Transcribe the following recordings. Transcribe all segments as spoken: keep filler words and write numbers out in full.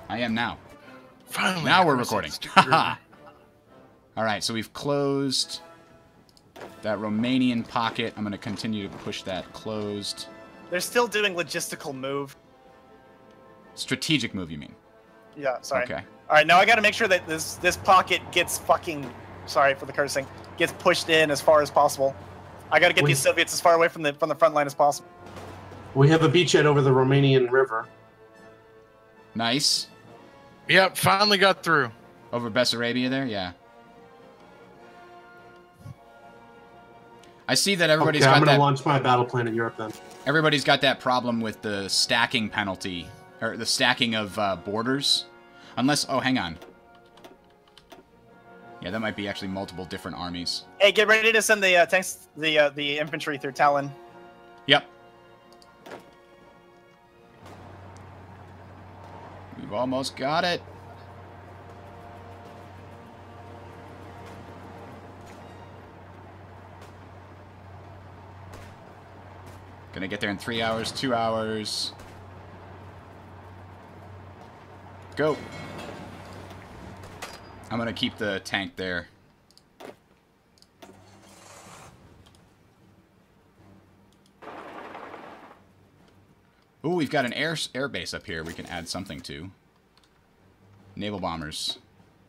I am now. Finally. Now we're recording. Haha. All right, so we've closed that Romanian pocket. I'm going to continue to push that closed. They're still doing logistical move. Strategic move, you mean? Yeah, sorry. Okay. All right, now I got to make sure that this this pocket gets fucking, sorry for the cursing, gets pushed in as far as possible. I got to get we, these Soviets as far away from the from the front line as possible. We have a beachhead over the Romanian river. Nice. Yep, finally got through. Over Bessarabia there, yeah. I see that everybody's okay, got I'm gonna that. launch my battle plan in Europe then. Everybody's got that problem with the stacking penalty, or the stacking of uh, borders. Unless, oh, hang on. Yeah, that might be actually multiple different armies. Hey, get ready to send the uh, tanks, the uh, the infantry through Tallinn. Yep. We've almost got it. Gonna get there in three hours, two hours. Go. I'm gonna keep the tank there. Ooh, we've got an air air base up here we can add something to. Naval bombers.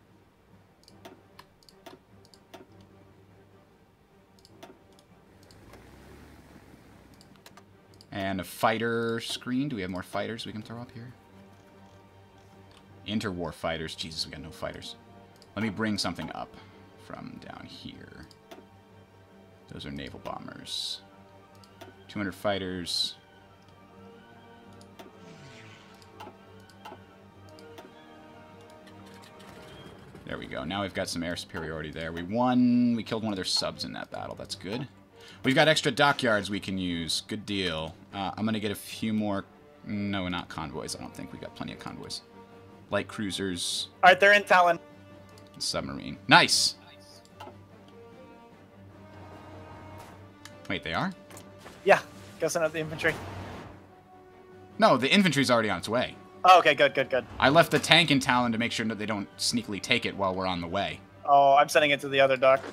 And a fighter screen. Do we have more fighters we can throw up here? Interwar fighters. Jesus, we got no fighters. Let me bring something up from down here. Those are naval bombers. two hundred fighters. There we go. Now we've got some air superiority there. We won. We killed one of their subs in that battle. That's good. We've got extra dockyards we can use. Good deal. Uh, I'm going to get a few more... No, not convoys. I don't think we got plenty of convoys. Light cruisers. All right, they're in Tallinn. Submarine. Nice! Wait, they are? Yeah, go send out the infantry. No, the infantry's already on its way. Oh, okay, good, good, good. I left the tank in Tallinn to make sure that they don't sneakily take it while we're on the way. Oh, I'm sending it to the other dock.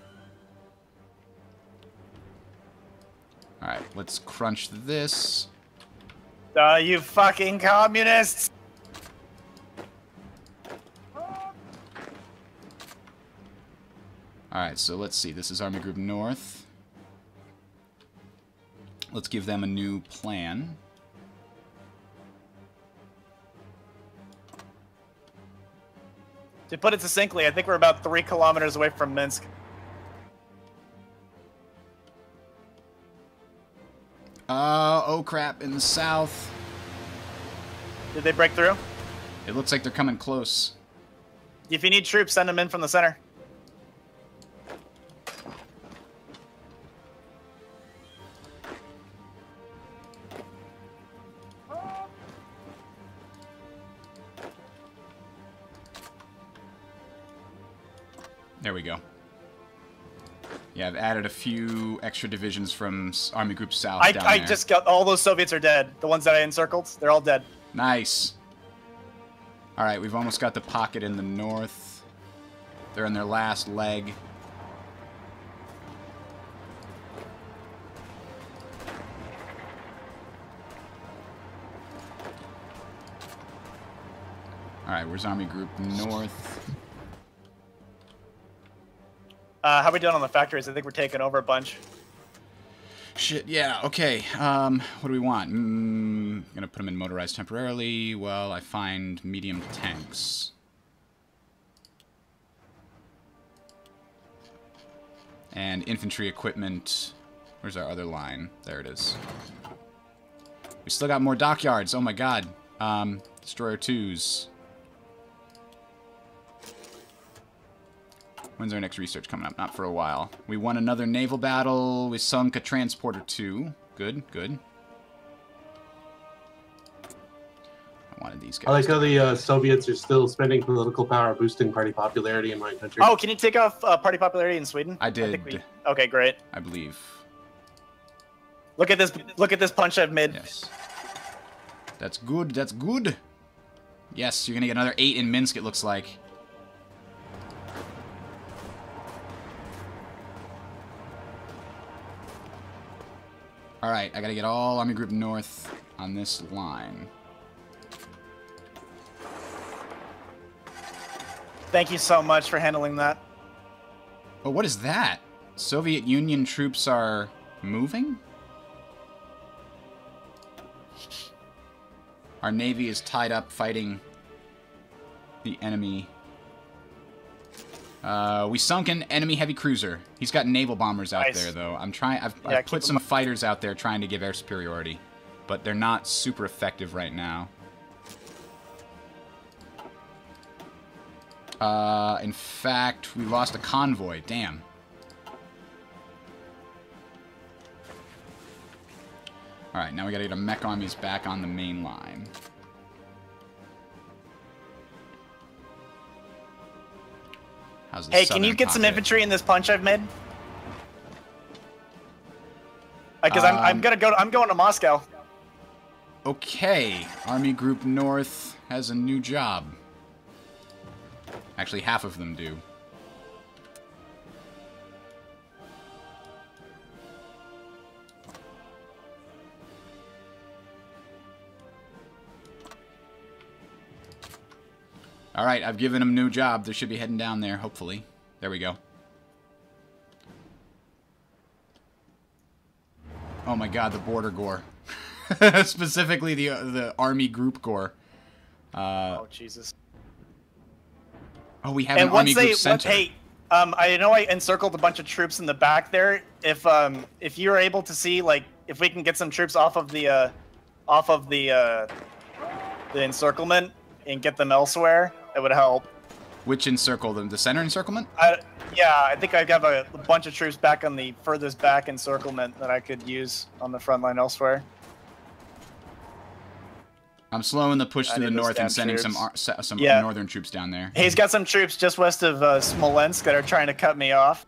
Alright, let's crunch this. Uh, you fucking communists! Alright, so let's see. This is Army Group North. Let's give them a new plan. To put it succinctly, I think we're about three kilometers away from Minsk. Uh, oh crap, in the south. Did they break through? It looks like they're coming close. If you need troops, send them in from the center. There we go. Yeah, I've added a few extra divisions from Army Group South I, down I there. just got... All those Soviets are dead. The ones that I encircled, they're all dead. Nice. Alright, we've almost got the pocket in the north. They're in their last leg. Alright, where's Army Group North? Uh, how are we doing on the factories? I think we're taking over a bunch. Shit, yeah, okay. Um, what do we want? Mm, gonna put them in motorized temporarily. Well, I find medium tanks. And infantry equipment. Where's our other line? There it is. We still got more dockyards. Oh my god. Um, destroyer twos. When's our next research coming up? Not for a while. We won another naval battle. We sunk a transporter too. Good, good. I wanted these guys. I like how the uh, Soviets are still spending political power boosting party popularity in my country. Oh, can you take off uh, party popularity in Sweden? I did. I think we... Okay, great. I believe. Look at this! Look at this punch I've made. Yes. That's good. That's good. Yes, you're going to get another eight in Minsk, it looks like. Alright, I got to get all Army Group North on this line. Thank you so much for handling that. Oh, what is that? Soviet Union troops are moving? Our navy is tied up fighting the enemy. Uh, we sunk an enemy heavy cruiser. He's got naval bombers out Nice. there, though. I'm trying. I've, Yeah, I've keep put them some up. fighters out there trying to give air superiority, but they're not super effective right now. Uh, in fact, we lost a convoy. Damn. Alright, now we gotta get our mech armies back on the main line. How's the Hey, can you southern get some pocket? infantry in this punch I've made? Because I'm, I'm Um, gonna go. I'm going to Moscow. Okay, Army Group North has a new job. Actually, half of them do. Alright, I've given them a new job. They should be heading down there, hopefully. There we go. Oh my god, the border gore. Specifically the uh, the Army Group Gore. Uh, Oh Jesus! oh, we have And an Army once they, Group once, Center. hey, um, I know I encircled a bunch of troops in the back there. If um, if you're able to see, like, if we can get some troops off of the, uh, off of the, uh, the encirclement and get them elsewhere, it would help. Which encircle them? The center encirclement? I, yeah, I think I have a, a bunch of troops back on the furthest back encirclement that I could use on the front line elsewhere. I'm slowing the push I to the need those north and damn sending some troops. ar- some Yeah. northern troops down there. He's got some troops just west of uh, Smolensk that are trying to cut me off.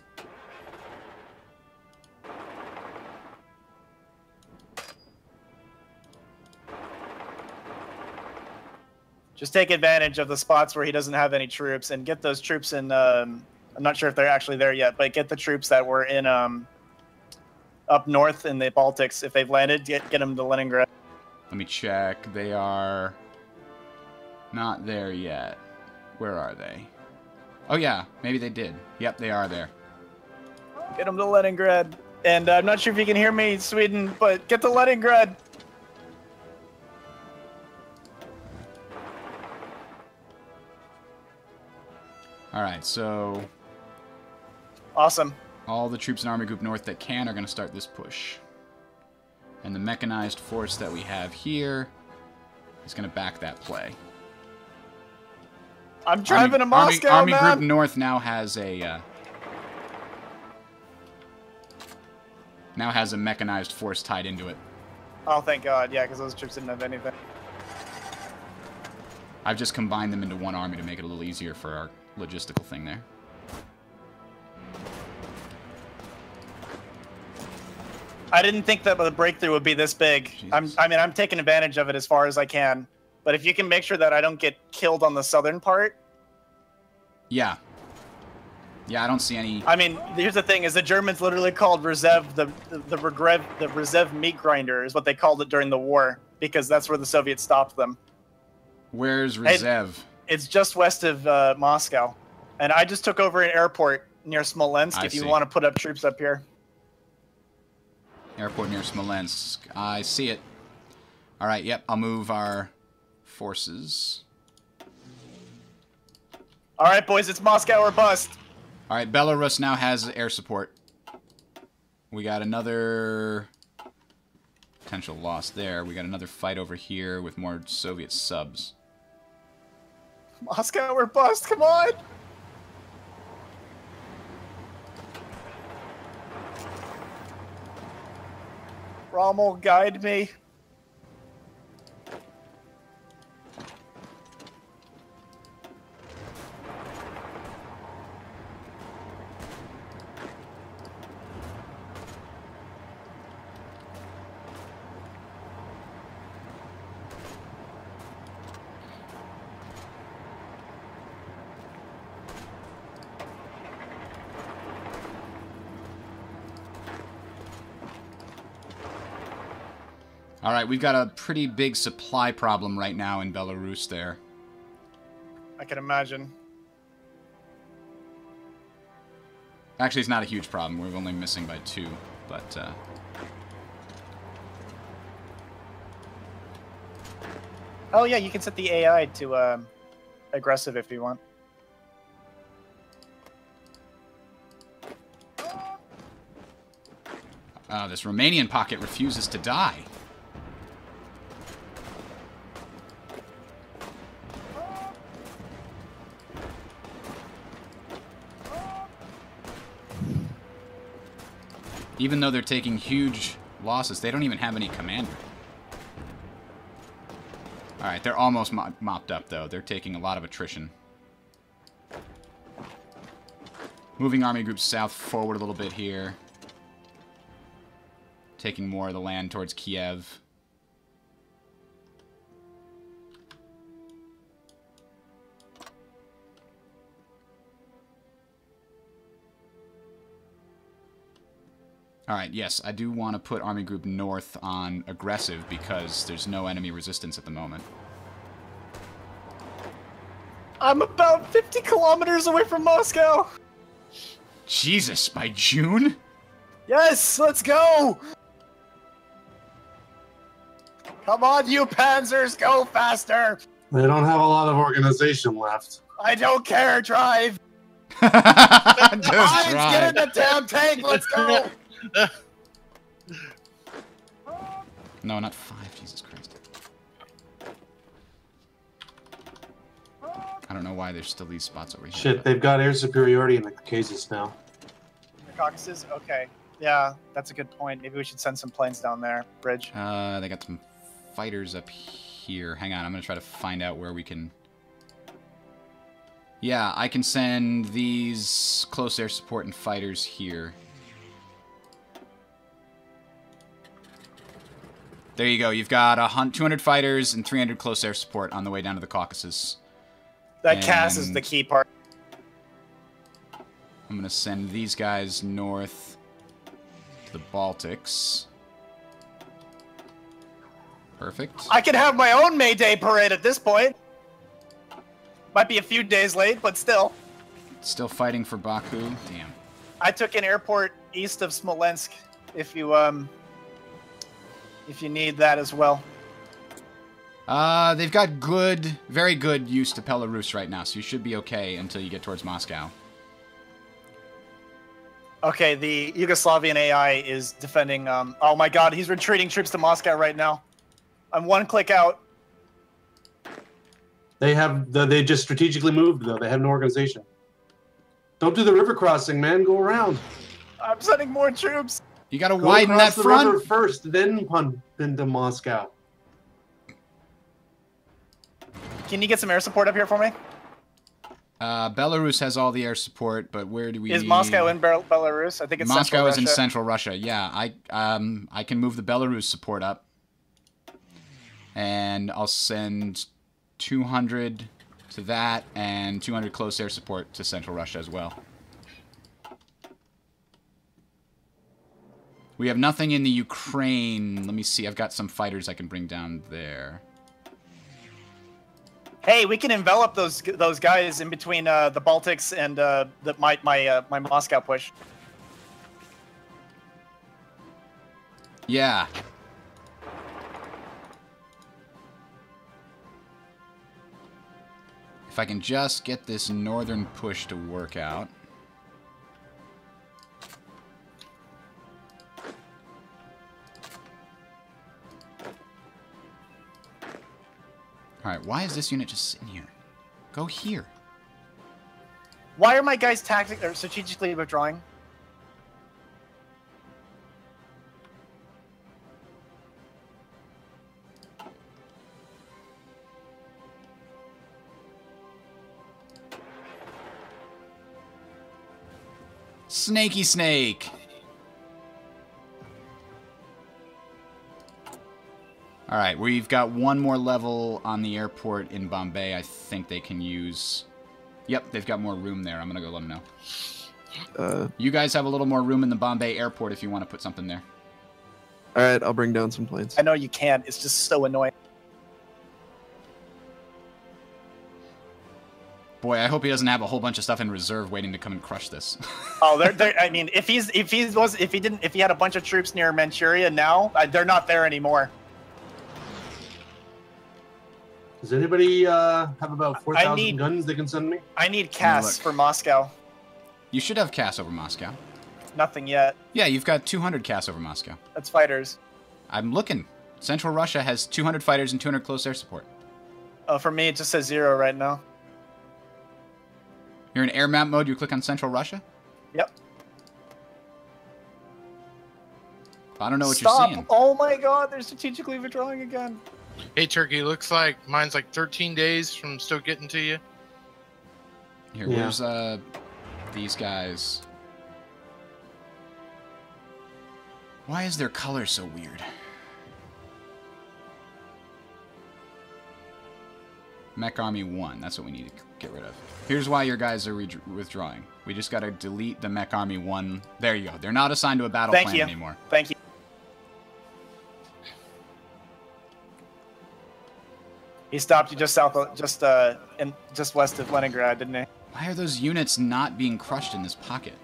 Just take advantage of the spots where he doesn't have any troops and get those troops in. Um, I'm not sure if they're actually there yet, but get the troops that were in um, up north in the Baltics. If they've landed, get get them to Leningrad. Let me check. They are not there yet. Where are they? Oh yeah, maybe they did. Yep, they are there. Get them to Leningrad. And uh, I'm not sure if you can hear me, Sweden, but get to Leningrad. All right, so Awesome. all the troops in Army Group North that can are going to start this push. And the mechanized force that we have here is going to back that play. I'm driving to Army, Moscow, Army, man. Army Group North now has a uh, now has a mechanized force tied into it. Oh, thank God. Yeah, because those troops didn't have anything. I've just combined them into one army to make it a little easier for our logistical thing there. I didn't think that the breakthrough would be this big. I'm, Jesus. I mean, I'm taking advantage of it as far as I can. But if you can make sure that I don't get killed on the southern part. Yeah. Yeah, I don't see any... I mean, here's the thing: is the Germans literally called Reserve the the the Reserve the Reserve meat grinder is what they called it during the war because that's where the Soviets stopped them. Where's Hey, Rezev? It's just west of uh, Moscow, and I just took over an airport near Smolensk. I if you see. want to put up troops up here. Airport near Smolensk. I see it. Alright, yep, I'll move our forces. All right, boys, it's Moscow or bust. Alright, Belarus now has air support. We got another potential loss there. We got another fight over here with more Soviet subs. Moscow or bust, come on! Rommel, guide me. All right, we've got a pretty big supply problem right now in Belarus there. I can imagine. Actually, it's not a huge problem. We're only missing by two, but... Uh... Oh, yeah, you can set the A I to um, aggressive if you want. Uh, this Romanian pocket refuses to die. Even though they're taking huge losses, they don't even have any commander. Alright, they're almost mo mopped up, though. They're taking a lot of attrition. Moving army groups south forward a little bit here. Taking more of the land towards Kiev. Alright, yes, I do want to put Army Group North on aggressive because there's no enemy resistance at the moment. I'm about fifty kilometers away from Moscow! Jesus, by June? Yes, let's go! Come on, you panzers, go faster! They don't have a lot of organization left. I don't care, drive! Just Heinz, try. get in the damn tank, let's go! No, not five, Jesus Christ. I don't know why there's still these spots over here. Shit, but- they've got air superiority in the Caucasus now. The Caucasus? Okay. Yeah, that's a good point. Maybe we should send some planes down there. Bridge. Uh, they got some fighters up here. Hang on, I'm gonna try to find out where we can... Yeah, I can send these close air support and fighters here. There you go. You've got a hun two hundred fighters and three hundred close air support on the way down to the Caucasus. That Cass is And- the key part. I'm gonna send these guys north to the Baltics. Perfect. I could have my own May Day parade at this point. Might be a few days late, but still. Still fighting for Baku. Damn. I took an airport east of Smolensk. If you um, if you need that as well. Uh, they've got good, very good use to Belarus right now, so you should be okay until you get towards Moscow. Okay, the Yugoslavian A I is defending. Um, oh my God, he's retreating troops to Moscow right now. I'm one click out. They have they just strategically moved though. They have no organization. Don't do the river crossing, man. Go around. I'm sending more troops. You gotta Go widen that across the front. river first, then pump into Moscow. Can you get some air support up here for me? Uh, Belarus has all the air support, but where do we... Is Moscow in Bel Belarus? I think it's Moscow Central is in Russia. central Russia. Yeah, I um I can move the Belarus support up, and I'll send two hundred to that and two hundred close air support to central Russia as well. We have nothing in the Ukraine. Let me see. I've got some fighters I can bring down there. Hey, we can envelop those those guys in between uh, the Baltics and uh, the, my my uh, my Moscow push. Yeah. If I can just get this northern push to work out. Alright, why is this unit just sitting here? Go here. Why are my guys tactic or strategically withdrawing? Snakey snake! Alright, we've got one more level on the airport in Bombay I think they can use. Yep, they've got more room there. I'm gonna go let them know. Uh, You guys have a little more room in the Bombay airport if you want to put something there. All right, I'll bring down some planes. I know you can. It's just so annoying. Boy, I hope he doesn't have a whole bunch of stuff in reserve waiting to come and crush this. Oh, they're, they're I mean, if he's if he was if he didn't if he had a bunch of troops near Manchuria now, uh, they're not there anymore. Does anybody uh, have about four I thousand need- guns they can send me? I need Cass look. for Moscow. You should have Cass over Moscow. Nothing yet. Yeah, you've got two hundred Cass over Moscow. That's fighters. I'm looking. Central Russia has two hundred fighters and two hundred close air support. Oh, for me, it just says zero right now. You're in air map mode, you click on Central Russia? Yep. I don't know what Stop. you're seeing. Oh my god, they're strategically withdrawing again. Hey, Turkey, looks like mine's like thirteen days from still getting to you. Here, Yeah. where's uh, these guys? Why is their color so weird? Mech Army one, that's what we need to get rid of. Here's why your guys are withdrawing. We just gotta delete the Mech Army one. There you go. They're not assigned to a battle Thank plan you. anymore. Thank you. He stopped you just south of, just uh, in just west of Leningrad, didn't he? Why are those units not being crushed in this pocket?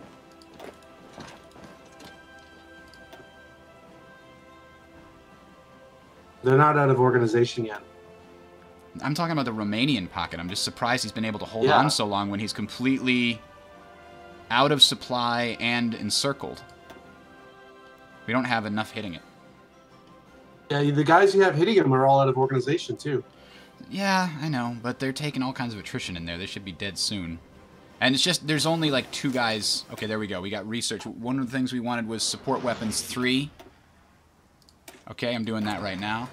They're not out of organization yet. I'm talking about the Romanian pocket. I'm just surprised he's been able to hold Yeah. on so long when he's completely out of supply and encircled. We don't have enough hitting it. Yeah, the guys you have hitting him are all out of organization too. Yeah, I know, but they're taking all kinds of attrition in there. They should be dead soon. And it's just, there's only like two guys. Okay, there we go. We got research. One of the things we wanted was support weapons three. Okay, I'm doing that right now.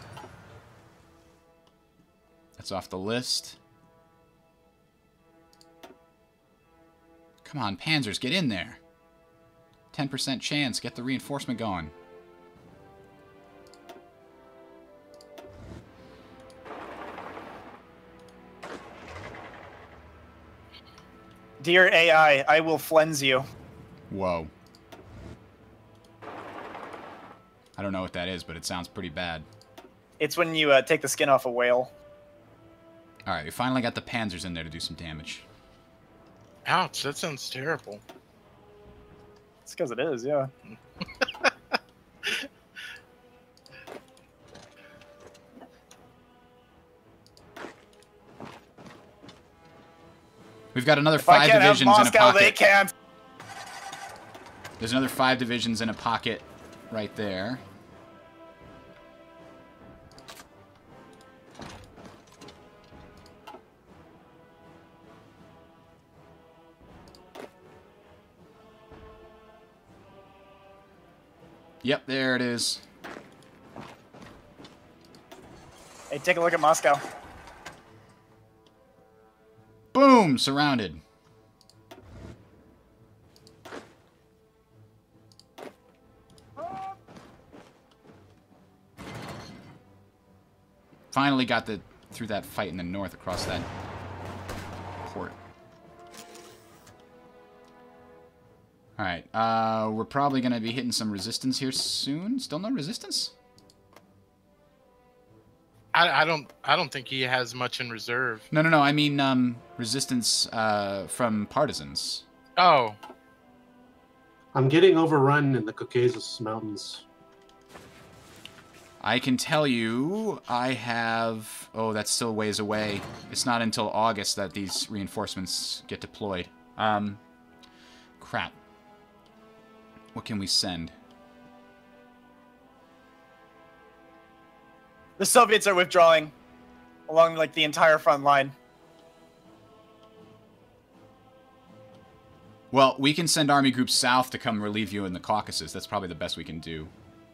That's off the list. Come on, Panzers, get in there. ten percent chance, get the reinforcement going. Dear A I, I will flens you. Whoa. I don't know what that is, but it sounds pretty bad. It's when you uh, take the skin off a whale. Alright, we finally got the Panzers in there to do some damage. Ouch, that sounds terrible. It's because it is, yeah. We've got another If I five can't have divisions in a Moscow, they pocket. can't. There's another five divisions in a pocket right there. Yep, there it is. Hey, take a look at Moscow. Boom! Surrounded. Finally got the through that fight in the north across that port. Alright, uh, we're probably going to be hitting some resistance here soon. Still no resistance? I, I don't I don't think he has much in reserve. No, no, no, I mean um, resistance uh, from partisans. Oh, I'm getting overrun in the Caucasus Mountains. I can tell you, I have... Oh, that's still ways away. It's not until August that these reinforcements get deployed. Um, crap. What can we send? The Soviets are withdrawing along like the entire front line. Well, we can send army groups south to come relieve you in the Caucasus. That's probably the best we can do.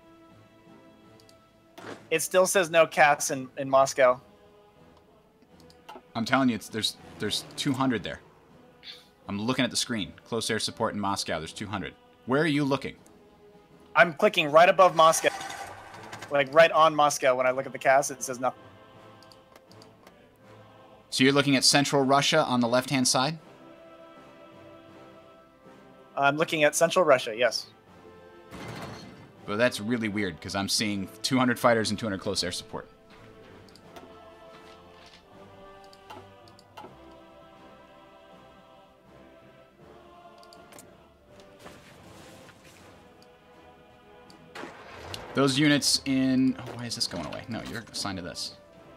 It still says no cats in, in Moscow. I'm telling you, it's, there's there's two hundred there. I'm looking at the screen. Close air support in Moscow. There's two hundred. Where are you looking? I'm clicking right above Moscow. Like right on Moscow when I look at the cast, it says nothing. So you're looking at central Russia on the left-hand side? I'm looking at Central Russia, yes. But that's really weird, because I'm seeing two hundred fighters and two hundred close air support. Those units in... Oh, why is this going away? No, you're assigned to this.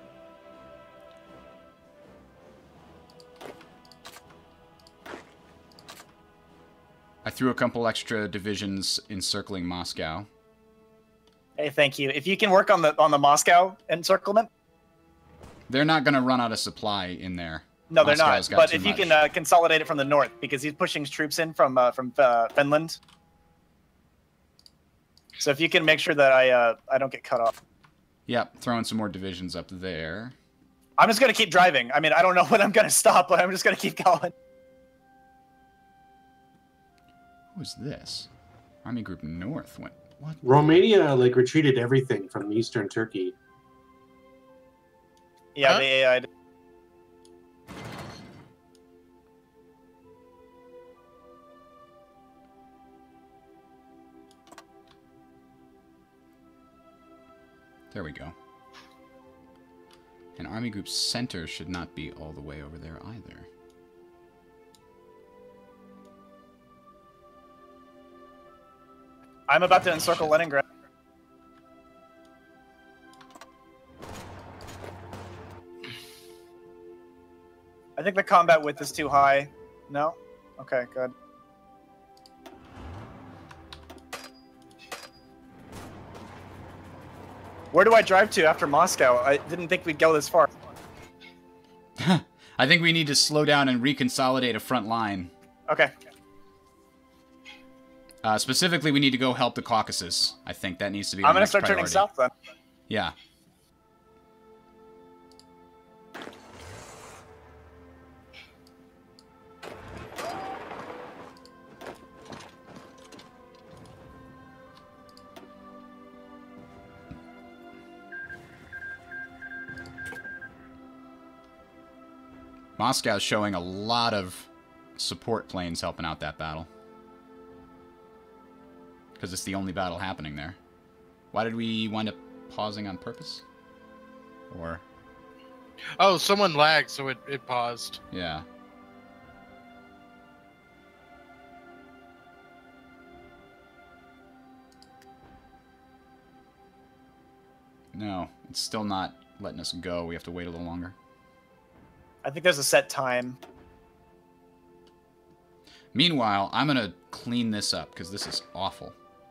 I threw a couple extra divisions encircling Moscow. Hey, thank you. If you can work on the on the Moscow encirclement. They're not going to run out of supply in there. No, they're Moscow's not. got But too if you much. can uh, consolidate it from the north, because he's pushing troops in from uh, from uh, Finland. So if you can make sure that I uh, I don't get cut off. Yep, throwing some more divisions up there. I'm just gonna keep driving. I mean, I don't know when I'm gonna stop, but I'm just gonna keep going. Who's this? Army Group North went. What? Romania like retreated everything from eastern Turkey. Yeah, Huh? the A I. There we go. And Army Group Center should not be all the way over there either. I'm about to encircle Leningrad. I think the combat width is too high. No? Okay, good. Where do I drive to after Moscow? I didn't think we'd go this far. I think we need to slow down and reconsolidate a front line. Okay. Uh, specifically, we need to go help the Caucasus. I think that needs to be. I'm our gonna next start turning priority. south then. Yeah. Moscow's showing a lot of support planes helping out that battle. Because it's the only battle happening there. Why did we wind up pausing on purpose? Or... Oh, someone lagged, so it, it paused. Yeah. No, it's still not letting us go. We have to wait a little longer. I think there's a set time. Meanwhile, I'm going to clean this up, because this is awful.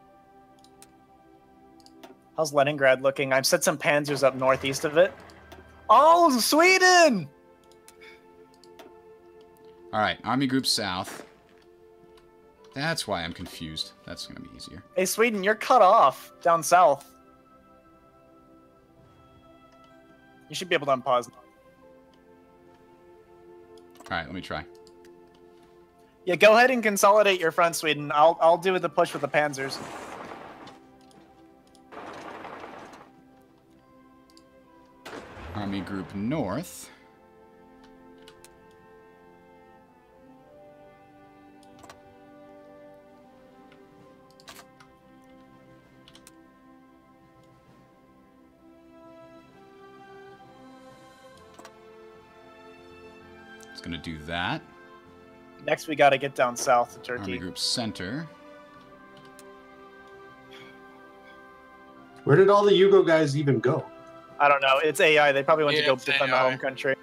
How's Leningrad looking? I've set some panzers up northeast of it. Oh, Sweden! Alright, Army Group South. That's why I'm confused. That's going to be easier. Hey, Sweden, you're cut off down south. You should be able to unpause. Alright, let me try. Yeah, go ahead and consolidate your front, Sweden. I'll I'll do the push with the panzers. Army Group North. It's going to do that. Next, we got to get down south to Army Turkey. Group Center. Where did all the Yugo guys even go? I don't know. It's A I. They probably went Yeah, to go it's defend A I. the home country.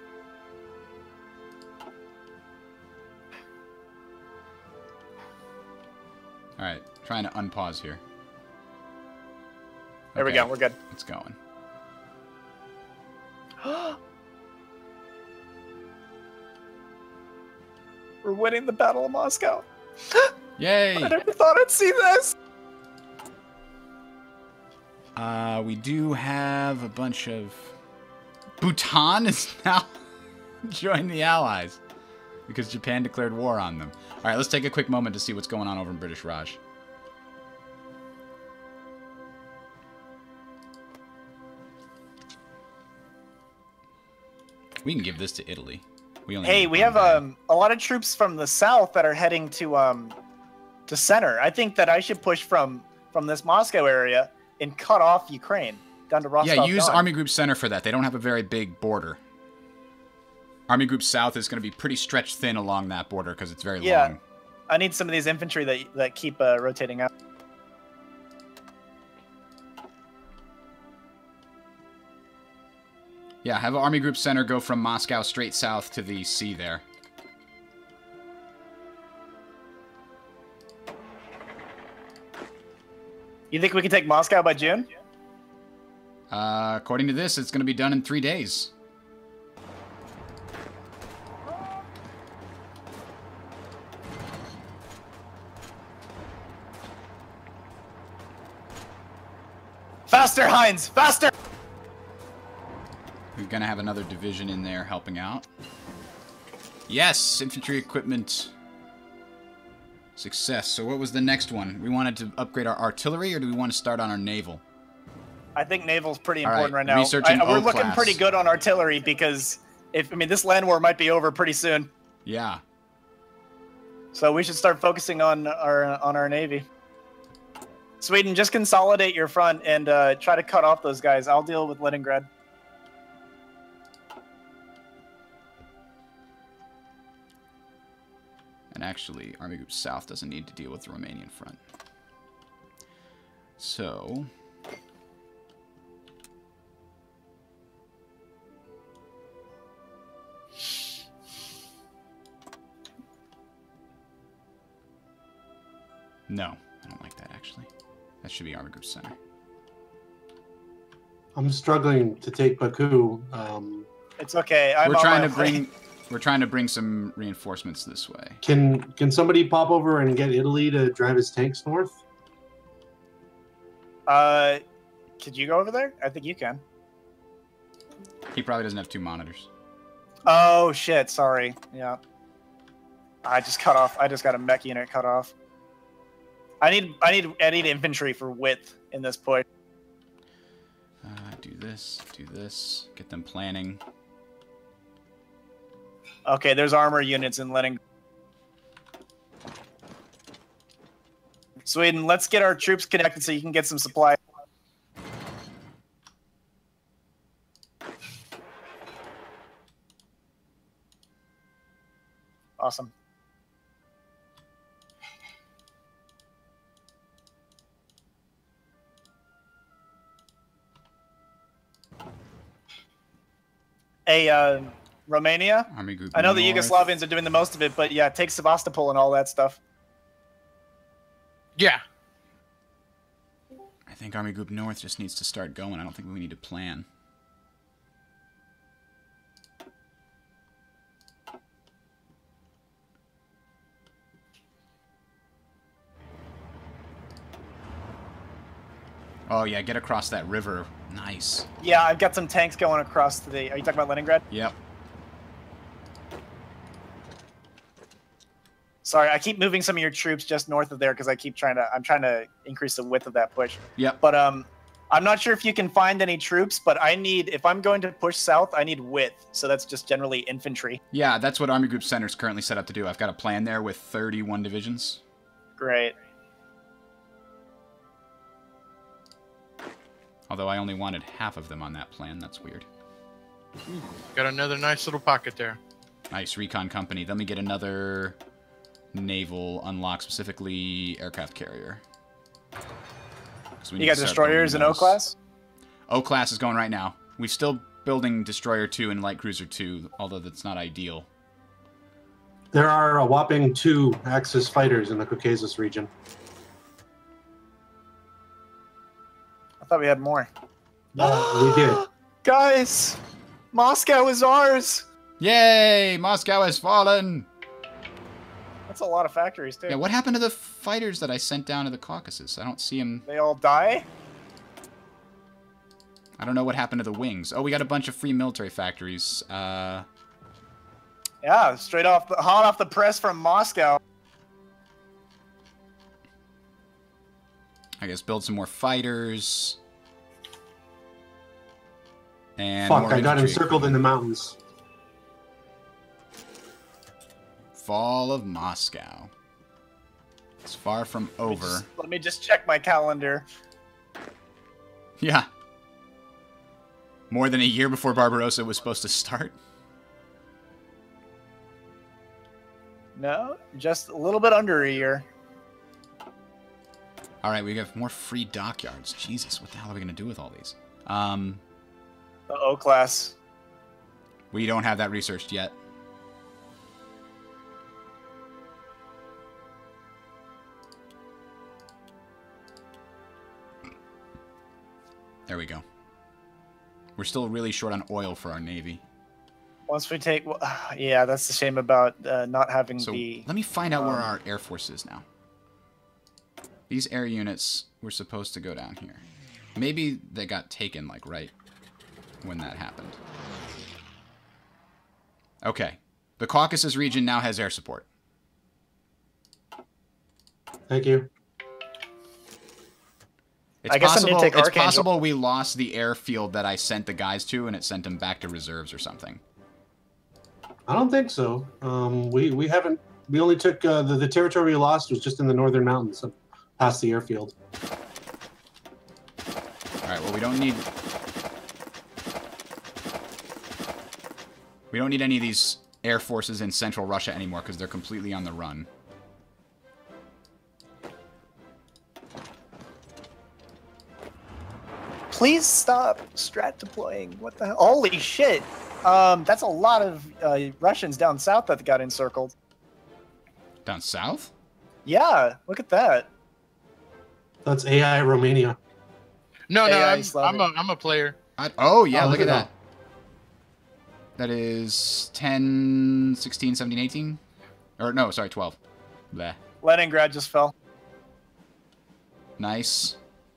Alright, trying to unpause here. There we Okay, go. We're good. It's going. We're winning the Battle of Moscow. Yay! I never thought I'd see this. Uh, we do have a bunch of... Bhutan is now joined the Allies because Japan declared war on them. All right, let's take a quick moment to see what's going on over in British Raj. We can give this to Italy. We only Hey, need we one have guy. um a lot of troops from the south that are heading to um to center. I think that I should push from from this Moscow area and cut off Ukraine down to Rostov. Yeah, use Don. Army Group Center for that. They don't have a very big border. Army Group South is going to be pretty stretched thin along that border because it's very yeah. long. I need some of these infantry that that keep uh, rotating out. Yeah, have Army Group Center go from Moscow straight south to the sea there. You think we can take Moscow by June? Uh, according to this, it's going to be done in three days. Faster, Heinz! Faster! We're going to have another division in there helping out. Yes, infantry equipment. Success. So what was the next one? We wanted to upgrade our artillery, or do we want to start on our naval? I think naval's pretty All important right, right, now. researching I, we're O looking class. pretty good on artillery because if I mean this land war might be over pretty soon. Yeah. So we should start focusing on our on our navy. Sweden, just consolidate your front and uh, try to cut off those guys. I'll deal with Leningrad. And actually, Army Group South doesn't need to deal with the Romanian front. So... No, I don't like that, actually. That should be Army Group Center. I'm struggling to take Baku. Um, It's okay. I'm We're on trying my to way. bring... We're trying to bring some reinforcements this way. can can somebody pop over and get Italy to drive his tanks north? Uh, could you go over there? I think you can. He probably doesn't have two monitors. Oh shit! Sorry. Yeah. I just cut off. I just got a mech unit cut off. I need. I need. I need infantry for width in this push. Uh, do this, do this. Get them planning. Okay, there's armor units in Leningrad. Sweden, let's get our troops connected so you can get some supply. Awesome. Hey, uh, Romania? Army Group I know the North. Yugoslavians are doing the most of it, but yeah, take Sevastopol and all that stuff. Yeah. I think Army Group North just needs to start going. I don't think we need to plan. Oh yeah, get across that river. Nice. Yeah, I've got some tanks going across to the... Are you talking about Leningrad? Yep. Sorry, I keep moving some of your troops just north of there because I keep trying to... I'm trying to increase the width of that push. Yep. But um, I'm not sure if you can find any troops, but I need... If I'm going to push south, I need width. So that's just generally infantry. Yeah, that's what Army Group Center is currently set up to do. I've got a plan there with thirty-one divisions. Great. Although I only wanted half of them on that plan. That's weird. Got another nice little pocket there. Nice recon company. Let me get another naval unlock, specifically aircraft carrier. So we You need got to start destroyers in building O those. class? O class is going right now. We're still building destroyer two and light cruiser two, although that's not ideal. There are a whopping two Axis fighters in the Caucasus region. I thought we had more. Uh, we did. Guys, Moscow is ours. Yay! Moscow has fallen! That's a lot of factories, too. Yeah, what happened to the fighters that I sent down to the Caucasus? I don't see them. They all die? I don't know what happened to the wings. Oh, we got a bunch of free military factories. Uh, Yeah, straight off, the, hot off the press from Moscow. I guess build some more fighters. And Fuck, more I got infantry encircled in the mountains. Fall of Moscow. It's far from over. Let me just, let me just check my calendar. Yeah. More than a year before Barbarossa was supposed to start. No, just a little bit under a year. All right, we have more free dockyards. Jesus, what the hell are we going to do with all these? Um, The O class. we don't have that researched yet. There we go. We're still really short on oil for our navy. Once we take, well, yeah, that's the shame about uh, not having So the. let me find out um, where our air force is now. These air units were supposed to go down here. Maybe they got taken, like, right when that happened. Okay. The Caucasus region now has air support. Thank you. It's I guess I'm possible, gonna take it's Archangel. possible we lost the airfield that I sent the guys to, and it sent them back to reserves or something. I don't think so. Um, we we haven't. We only took uh, the the territory we lost was just in the northern mountains, so past the airfield. All right. Well, we don't need. We don't need any of these air forces in central Russia anymore because they're completely on the run. Please stop strat deploying. What the hell? Holy shit! Um, that's a lot of uh, Russians down south that got encircled. Down south? Yeah, look at that. That's A I Romania. No, no, Hey, I'm, Yugoslavia. I'm a I'm a player. I, oh, yeah, Oh, look look at at that. That is ten, sixteen, seventeen, eighteen? Or, no, sorry, twelve. Bleh. Leningrad just fell. Nice.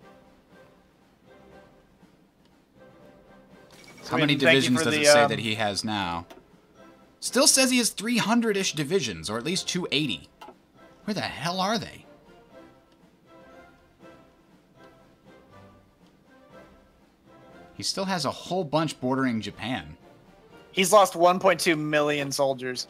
How Sweden, many thank you divisions for does the, it say um, that he has now? Still says he has three hundred-ish divisions, or at least two hundred eighty. Where the hell are they? He still has a whole bunch bordering Japan. He's lost one point two million soldiers.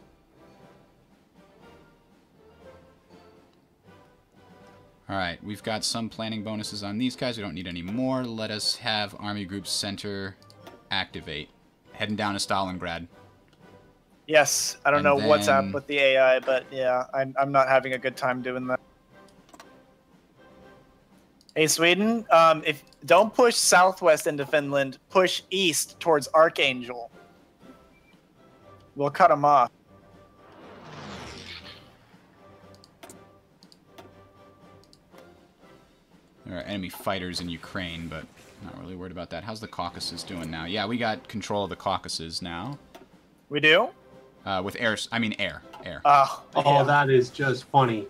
Alright, we've got some planning bonuses on these guys. We don't need any more. Let us have Army Group Center activate. Heading down to Stalingrad. Yes, I don't And know what's up then- with the A I, but yeah, I'm, I'm not having a good time doing that. Hey, Sweden, um, if don't push southwest into Finland, push east towards Archangel. We'll cut them off. There are enemy fighters in Ukraine, but not really worried about that. How's the Caucasus doing now? Yeah, we got control of the Caucasus now. We do? Uh, with air, I mean air, air. Oh, Oh, yeah. that is just funny.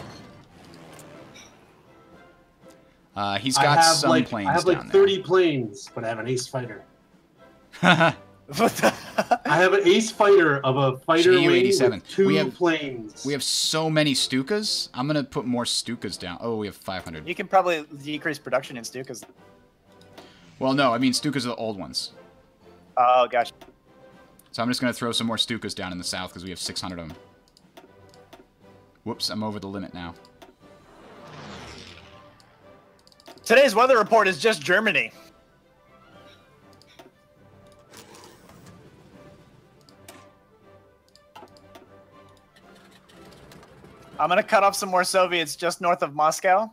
Uh, he's I got have some like planes I have down like thirty planes, but I have an ace fighter. there. What the- I have an ace fighter of a fighter G U wing eighty-seven. with two We have- planes. We have so many Stukas. I'm gonna put more Stukas down. Oh, we have five hundred. You can probably decrease production in Stukas. Well, no, I mean Stukas are the old ones. Oh, gosh. So I'm just gonna throw some more Stukas down in the south because we have six hundred of them. Whoops, I'm over the limit now. Today's weather report is just Germany. I'm gonna cut off some more Soviets just north of Moscow.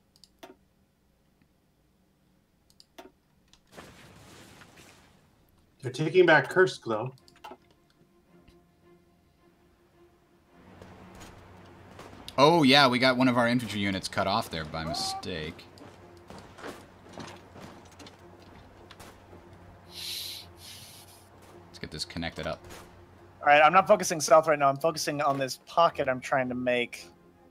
They're taking back Kursk though. Oh yeah, we got one of our infantry units cut off there by mistake. Let's get this connected up. All right, I'm not focusing south right now. I'm focusing on this pocket I'm trying to make.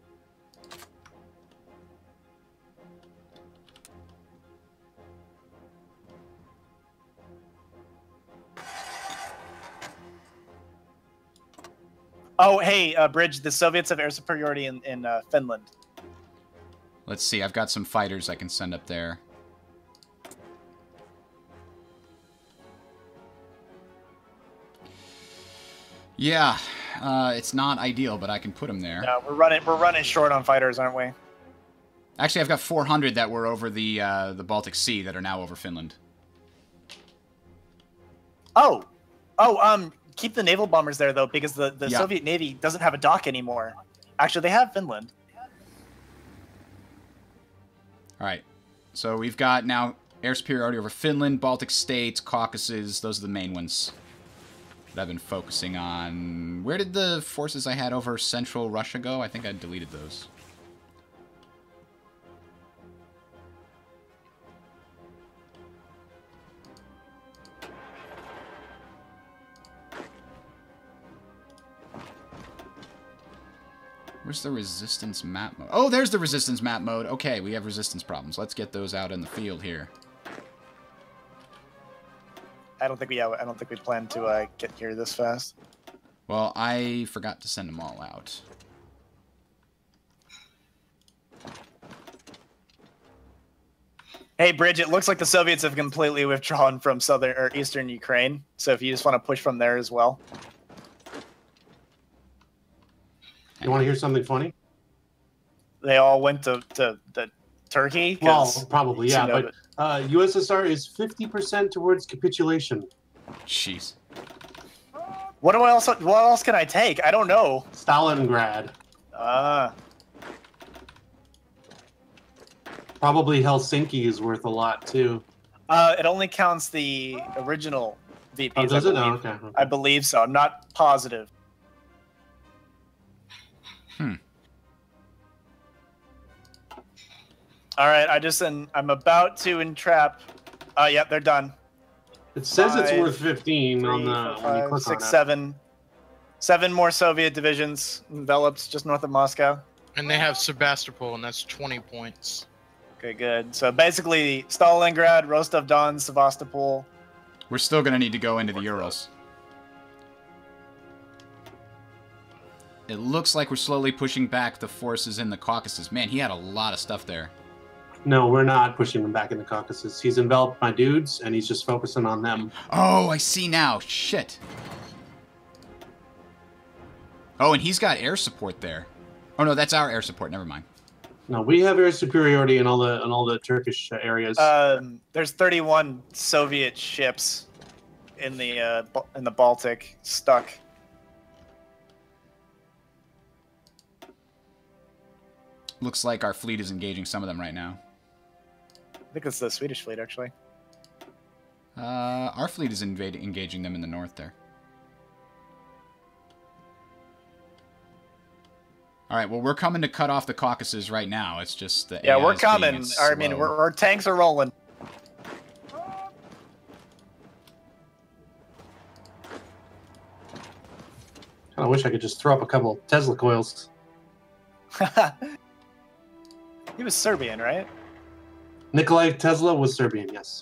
Oh, hey, uh, Bridge, the Soviets have air superiority in, in uh, Finland. Let's see, I've got some fighters I can send up there. Yeah, Uh, it's not ideal, but I can put them there. No, we're running we're running short on fighters, aren't we? Actually, I've got four hundred that were over the uh, the Baltic Sea that are now over Finland. Oh, oh, um, keep the naval bombers there though, because the the Yeah. Soviet Navy doesn't have a dock anymore. Actually, they have Finland. All right, so we've got now air superiority over Finland, Baltic states, Caucasus. Those are the main ones that I've been focusing on. Where did the forces I had over central Russia go? I think I deleted those. Where's the resistance map mode? Oh, there's the resistance map mode. Okay, we have resistance problems. Let's get those out in the field here. I don't think we. Yeah, I don't think we plan to uh, get here this fast. Well, I forgot to send them all out. Hey, Bridge, it looks like the Soviets have completely withdrawn from southern or eastern Ukraine. So if you just want to push from there as well. You want to hear something funny? They all went to, to, to Turkey? Well, 'Cause probably, you yeah. know, But uh, U S S R is fifty percent towards capitulation. Jeez. What do I else? What else can I take? I don't know. Stalingrad. Ah, Probably Helsinki is worth a lot, too. uh, it only counts the original V Ps. Oh, does I it? believe. Oh, okay. okay. I believe so. I'm not positive. Hmm. All right, I just and I'm about to entrap. Oh, yep, they're done. It says it's Five, worth fifteen Three, on the four, when you five, click six, on it. seven. Seven more Soviet divisions enveloped just north of Moscow. And they have Sebastopol, and that's twenty points. Okay, good. So basically, Stalingrad, Rostov-Don, Sevastopol. We're still going to need to go into the Urals. It looks like we're slowly pushing back the forces in the Caucasus. Man, he had a lot of stuff there. No, we're not pushing him back in the Caucasus. He's enveloped my dudes, and he's just focusing on them. Oh, I see now. Shit. Oh, and he's got air support there. Oh, no, that's our air support. Never mind. No, we have air superiority in all the in all the Turkish uh, areas. Um, there's thirty-one Soviet ships in the uh, Ba- in the Baltic stuck. Looks like our fleet is engaging some of them right now. I think it's the Swedish fleet, actually. Uh, our fleet is invading, engaging them in the north there. All right, well, we're coming to cut off the Caucasus right now. It's just the Yeah, A I we're is being coming. I mean, slow. we're, our tanks are rolling. I wish I could just throw up a couple Tesla coils. He was Serbian, right? Nikolai Tesla was Serbian, yes.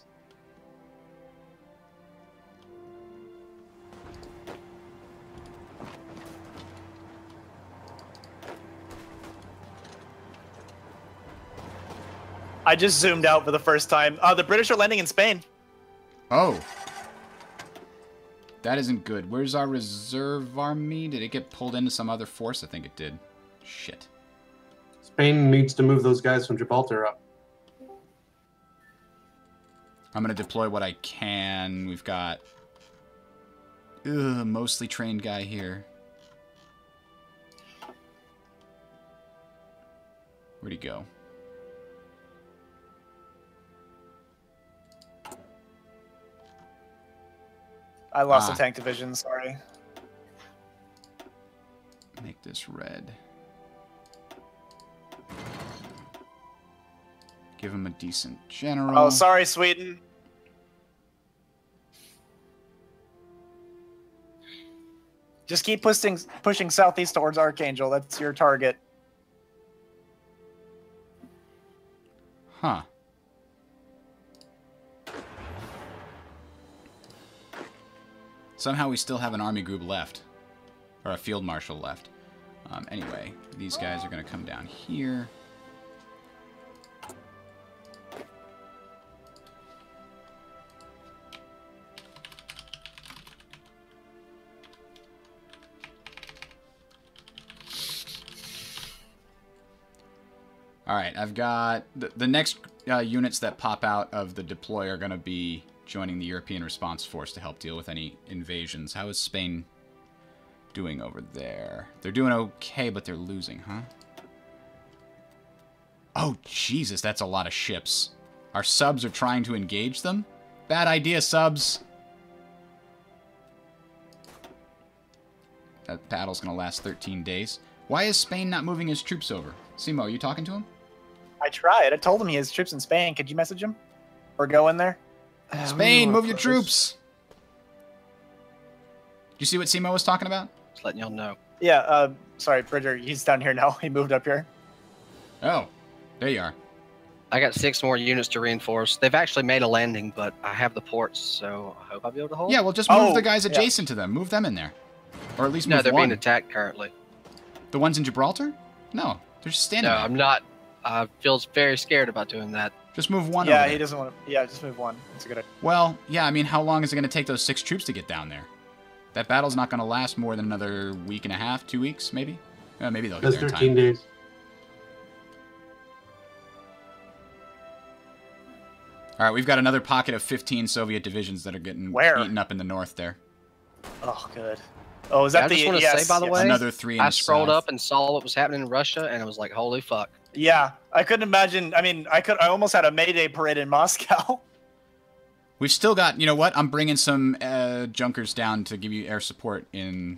I just zoomed out for the first time. Uh, the British are landing in Spain. Oh. That isn't good. Where's our reserve army? Did it get pulled into some other force? I think it did. Shit. Spain needs to move those guys from Gibraltar up. I'm going to deploy what I can. We've got ugh, mostly trained guy here. Where'd he go? I lost Ah. a tank division, sorry. Make this red. Give him a decent general. Oh, sorry, Sweden. Just keep pushing pushing southeast towards Archangel. That's your target. Huh. Somehow we still have an army group left. Or a field marshal left. Um, anyway, these guys are going to come down here. All right, I've got... The, the next uh, units that pop out of the deploy are going to be joining the European Response Force to help deal with any invasions. How is Spain doing over there? They're doing okay, but they're losing, huh? Oh, Jesus, that's a lot of ships. Our subs are trying to engage them? Bad idea, subs. That battle's going to last thirteen days. Why is Spain not moving his troops over? Simo, are you talking to him? I tried. I told him he has troops in Spain. Could you message him? Or go in there? Spain, move your troops! Do you see what Simo was talking about? Just letting y'all know. Yeah, uh, sorry, Bridger, he's down here now. He moved up here. Oh, there you are. I got six more units to reinforce. They've actually made a landing, but I have the ports, so I hope I'll be able to hold. Yeah, well, just move Oh, the guys yeah. adjacent to them. Move them in there. Or at least No, move they're one. being attacked currently. The ones in Gibraltar? No, they're just standing No, there. I'm not. I feel very scared about doing that. Just move one yeah, over he there. doesn't want to. Yeah, just move one. That's a good idea. Well, yeah, I mean, how long is it going to take those six troops to get down there? That battle's not going to last more than another week and a half, two weeks, maybe? Uh, maybe they'll get That's there in thirteen time. days. All right, we've got another pocket of fifteen Soviet divisions that are getting Where? eaten up in the north there. Oh, good. Oh, is Yeah, that I the? just wanna yes, say, by the yes. way, Another three in I the scrolled south. up and saw what was happening in Russia, and it was like, holy fuck. Yeah, I couldn't imagine. I mean, I could. I almost had a Mayday parade in Moscow. We've still got, you know what? I'm bringing some uh, junkers down to give you air support in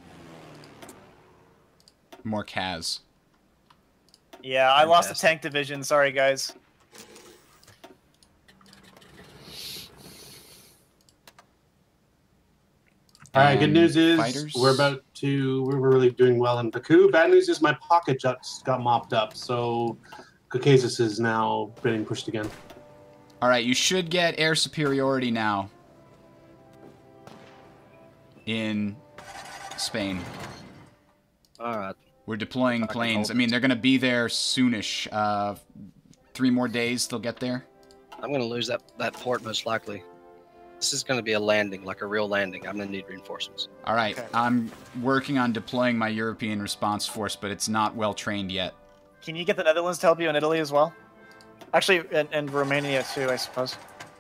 more C A S. Yeah, I lost a Fantastic. tank division. Sorry, guys. All right, good And news is fighters? we're about to, we're really doing well in Baku. Bad news is my pocket just got mopped up, so Caucasus is now getting pushed again. All right, you should get air superiority now in Spain. All right. We're deploying I can planes. hold I mean, they're going to be there soonish. Uh, three more days, they'll get there. I'm going to lose that, that port most likely. This is going to be a landing, like a real landing. I'm going to need reinforcements. All right, Okay. I'm working on deploying my European response force, but it's not well trained yet. Can you get the Netherlands to help you in Italy as well? Actually, and, and Romania too, I suppose.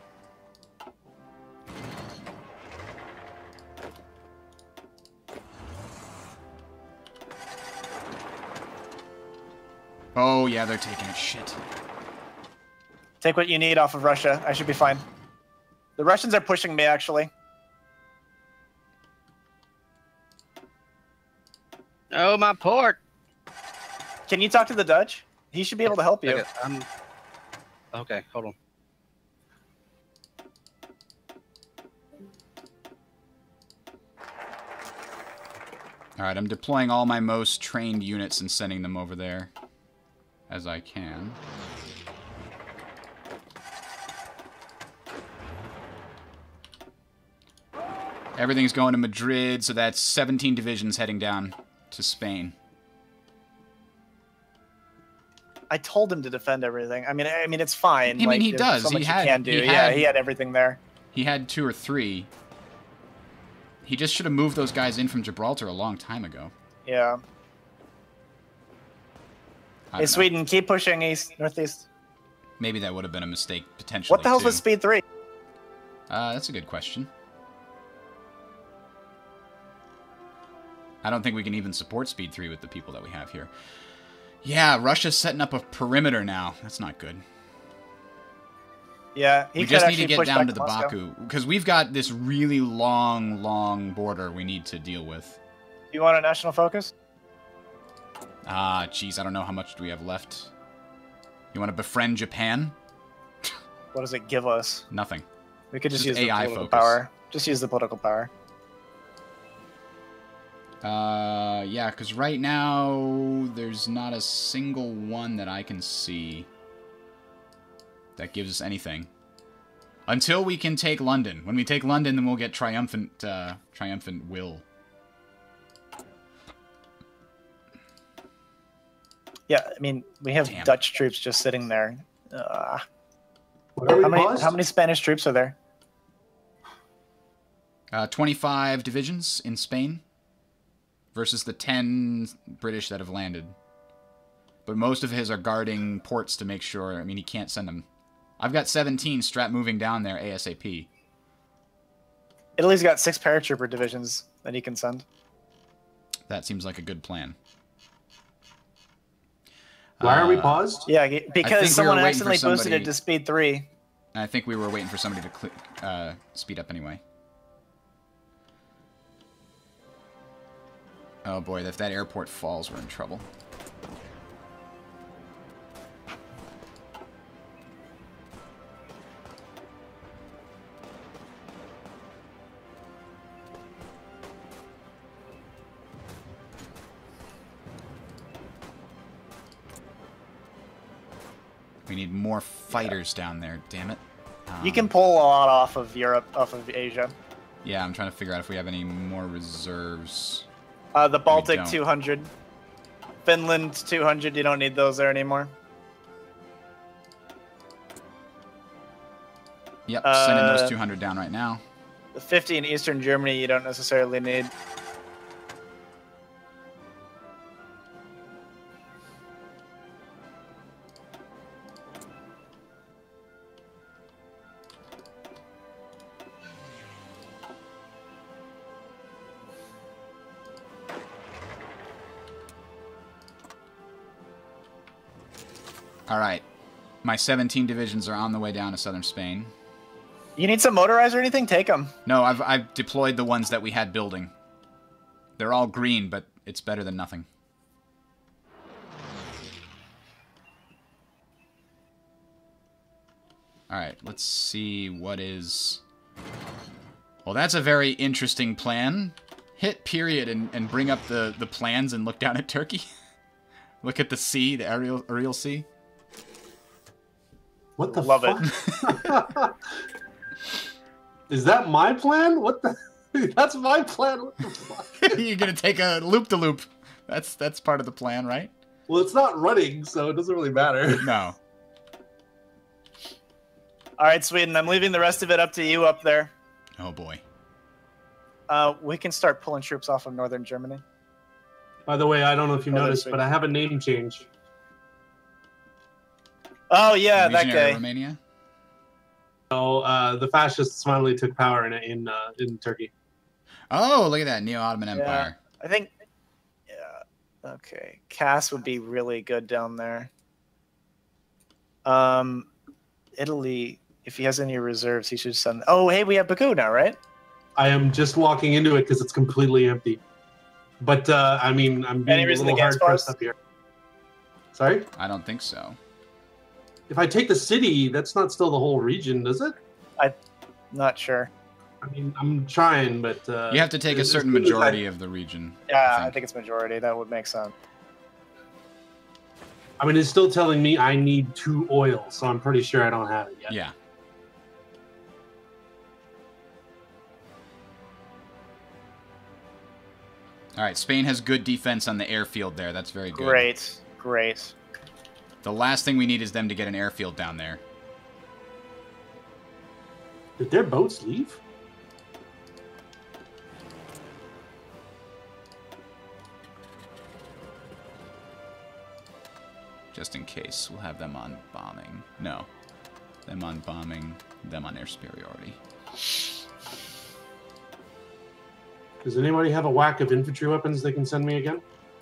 Oh, yeah, they're taking it. Shit. Take what you need off of Russia. I should be fine. The Russians are pushing me, actually. Oh, my port! Can you talk to the Dutch? He should be able to help you. Okay, I'm... okay, hold on. All right, I'm deploying all my most trained units and sending them over there as I can. Everything's going to Madrid, so that's seventeen divisions heading down to Spain. I told him to defend everything. I mean, I mean, it's fine. I mean, like, he there's does. So He much you had- can do. he yeah, had- he had everything there. He had two or three. He just should have moved those guys in from Gibraltar a long time ago. Yeah. I Hey, don't know. Sweden, keep pushing east, northeast. Maybe that would have been a mistake, potentially, What the hell's too. with speed three? Uh, that's a good question. I don't think we can even support Speed three with the people that we have here. Yeah, Russia's setting up a perimeter now. That's not good. Yeah, he we could just need actually to get push down back to the Moscow. Baku. Because we've got this really long, long border we need to deal with. You want a national focus? Ah, jeez, I don't know how much do we have left. You want to befriend Japan? What does it give us? Nothing. We could just, Just use A I the political focus. power. Just use the political power. Uh, yeah, because right now, there's not a single one that I can see that gives us anything. Until we can take London. When we take London, then we'll get triumphant, uh, triumphant will. Yeah, I mean, we have Damn. Dutch troops just sitting there. Uh, What are we how many? paused? How many Spanish troops are there? Uh, twenty-five divisions in Spain versus the ten British that have landed. But most of his are guarding ports to make sure. I mean, he can't send them. I've got seventeen strat moving down there ASAP. Italy's got six paratrooper divisions that he can send. That seems like a good plan. Why are we Uh, paused? Yeah, we because were someone waiting for accidentally boosted somebody- it to speed three. I think we were waiting for somebody to click, uh, speed up anyway. Oh boy, if that airport falls, we're in trouble. We need more fighters down there, damn it. Um, You can pull a lot off of Europe, off of Asia. Yeah, I'm trying to figure out if we have any more reserves. Uh, the Baltic don't. two hundred. Finland two hundred, you don't need those there anymore. Yep, sending Uh, those two hundred down right now. The fifty in Eastern Germany, you don't necessarily need. All right. My seventeen divisions are on the way down to southern Spain. You need some motorized or anything? Take them. No, I've, I've deployed the ones that we had building. They're all green, but it's better than nothing. All right, let's see what is... Well, that's a very interesting plan. Hit period and, and bring up the, the plans and look down at Turkey. Look at the sea, the aerial, aerial sea. What the Love fuck? Is that my plan? What the? That's my plan. What the fuck? You're gonna take a loop-de-loop. That's that's part of the plan, right? Well, it's not running, so it doesn't really matter. No. All right, Sweden, I'm leaving the rest of it up to you up there. Oh boy. Uh, we can start pulling troops off of northern Germany. By the way, I don't know if you Oh, that's noticed, sweet. but I have a name change. Oh yeah, that Legionary guy. Romania. So uh, the fascists finally took power in in uh, in Turkey. Oh, look at that Neo-Ottoman Yeah. Empire. I think. Yeah. Okay. Cass would be really good down there. Um, Italy. If he has any reserves, he should send. Oh, hey, we have Baku now, right? I am just walking into it because it's completely empty. But uh, I mean, I'm being Any a reason little the gas hard pressed bars? up here. Sorry. I don't think so. If I take the city, that's not still the whole region, does it? Not sure. I mean, I'm trying, but uh, You have to take a as certain soon as I- majority of the region. Yeah, I I think it's majority. That would make sense. I mean, it's still telling me I need two oil, so I'm pretty sure I don't have it yet. Yeah. All right, Spain has good defense on the airfield there. That's very good. Great, great. The last thing we need is them to get an airfield down there. Did their boats leave? Just in case. We'll have them on bombing. No. Them on bombing, them on air superiority. Does anybody have a whack of infantry weapons they can send me again?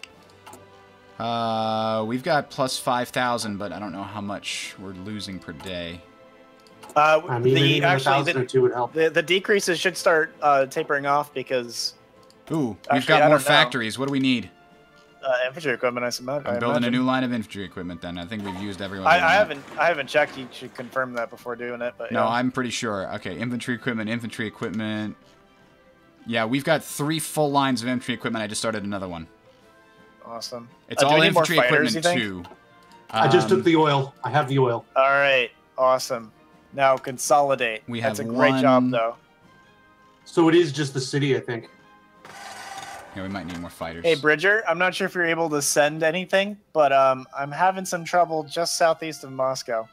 Uh, we've got plus five thousand, but I don't know how much we're losing per day. Uh, I mean, the even a actually thousand or the, two would help. the the decreases should start uh, tapering off because Ooh, we've Actually, I got more don't know. factories. What do we need? uh, infantry equipment. I submit. I'm I building a imagine. new line of infantry equipment then. I think we've used everyone. I, we I want. haven't I haven't checked. You should confirm that before doing it. But No, yeah. I'm pretty sure. Okay, infantry equipment, infantry equipment. Yeah, we've got three full lines of infantry equipment. I just started another one. Awesome. It's Uh, do all we need more infantry fighters, equipment you think? too. I just took Um, the oil. I have the oil. All right. Awesome. Now consolidate. We That's have a great job one- though. So it is just the city, I think. Yeah, we might need more fighters. Hey Bridger, I'm not sure if you're able to send anything, but um, I'm having some trouble just southeast of Moscow.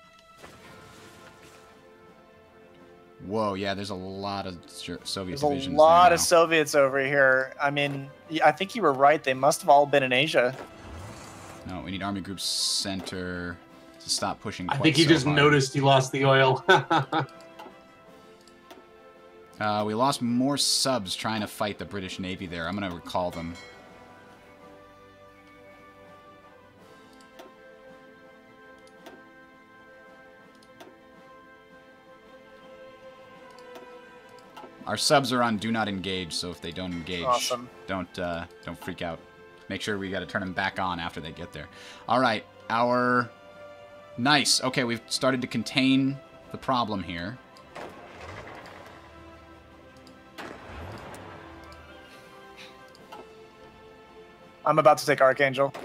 Whoa, yeah, there's a lot of Ger- Soviet There's a divisions lot there of now. Soviets over here. I mean, y- I think you were right. They must have all been in Asia. No, we need Army Group Center to stop pushing I quite think he so just hard. noticed he lost the oil. Uh, we lost more subs trying to fight the British Navy there. I'm going to recall them. Our subs are on Do Not Engage, so if they don't engage, Awesome. don't uh, don't freak out. Make sure we got to turn them back on after they get there. All right, our... Nice. Okay, we've started to contain the problem here. I'm about to take Archangel.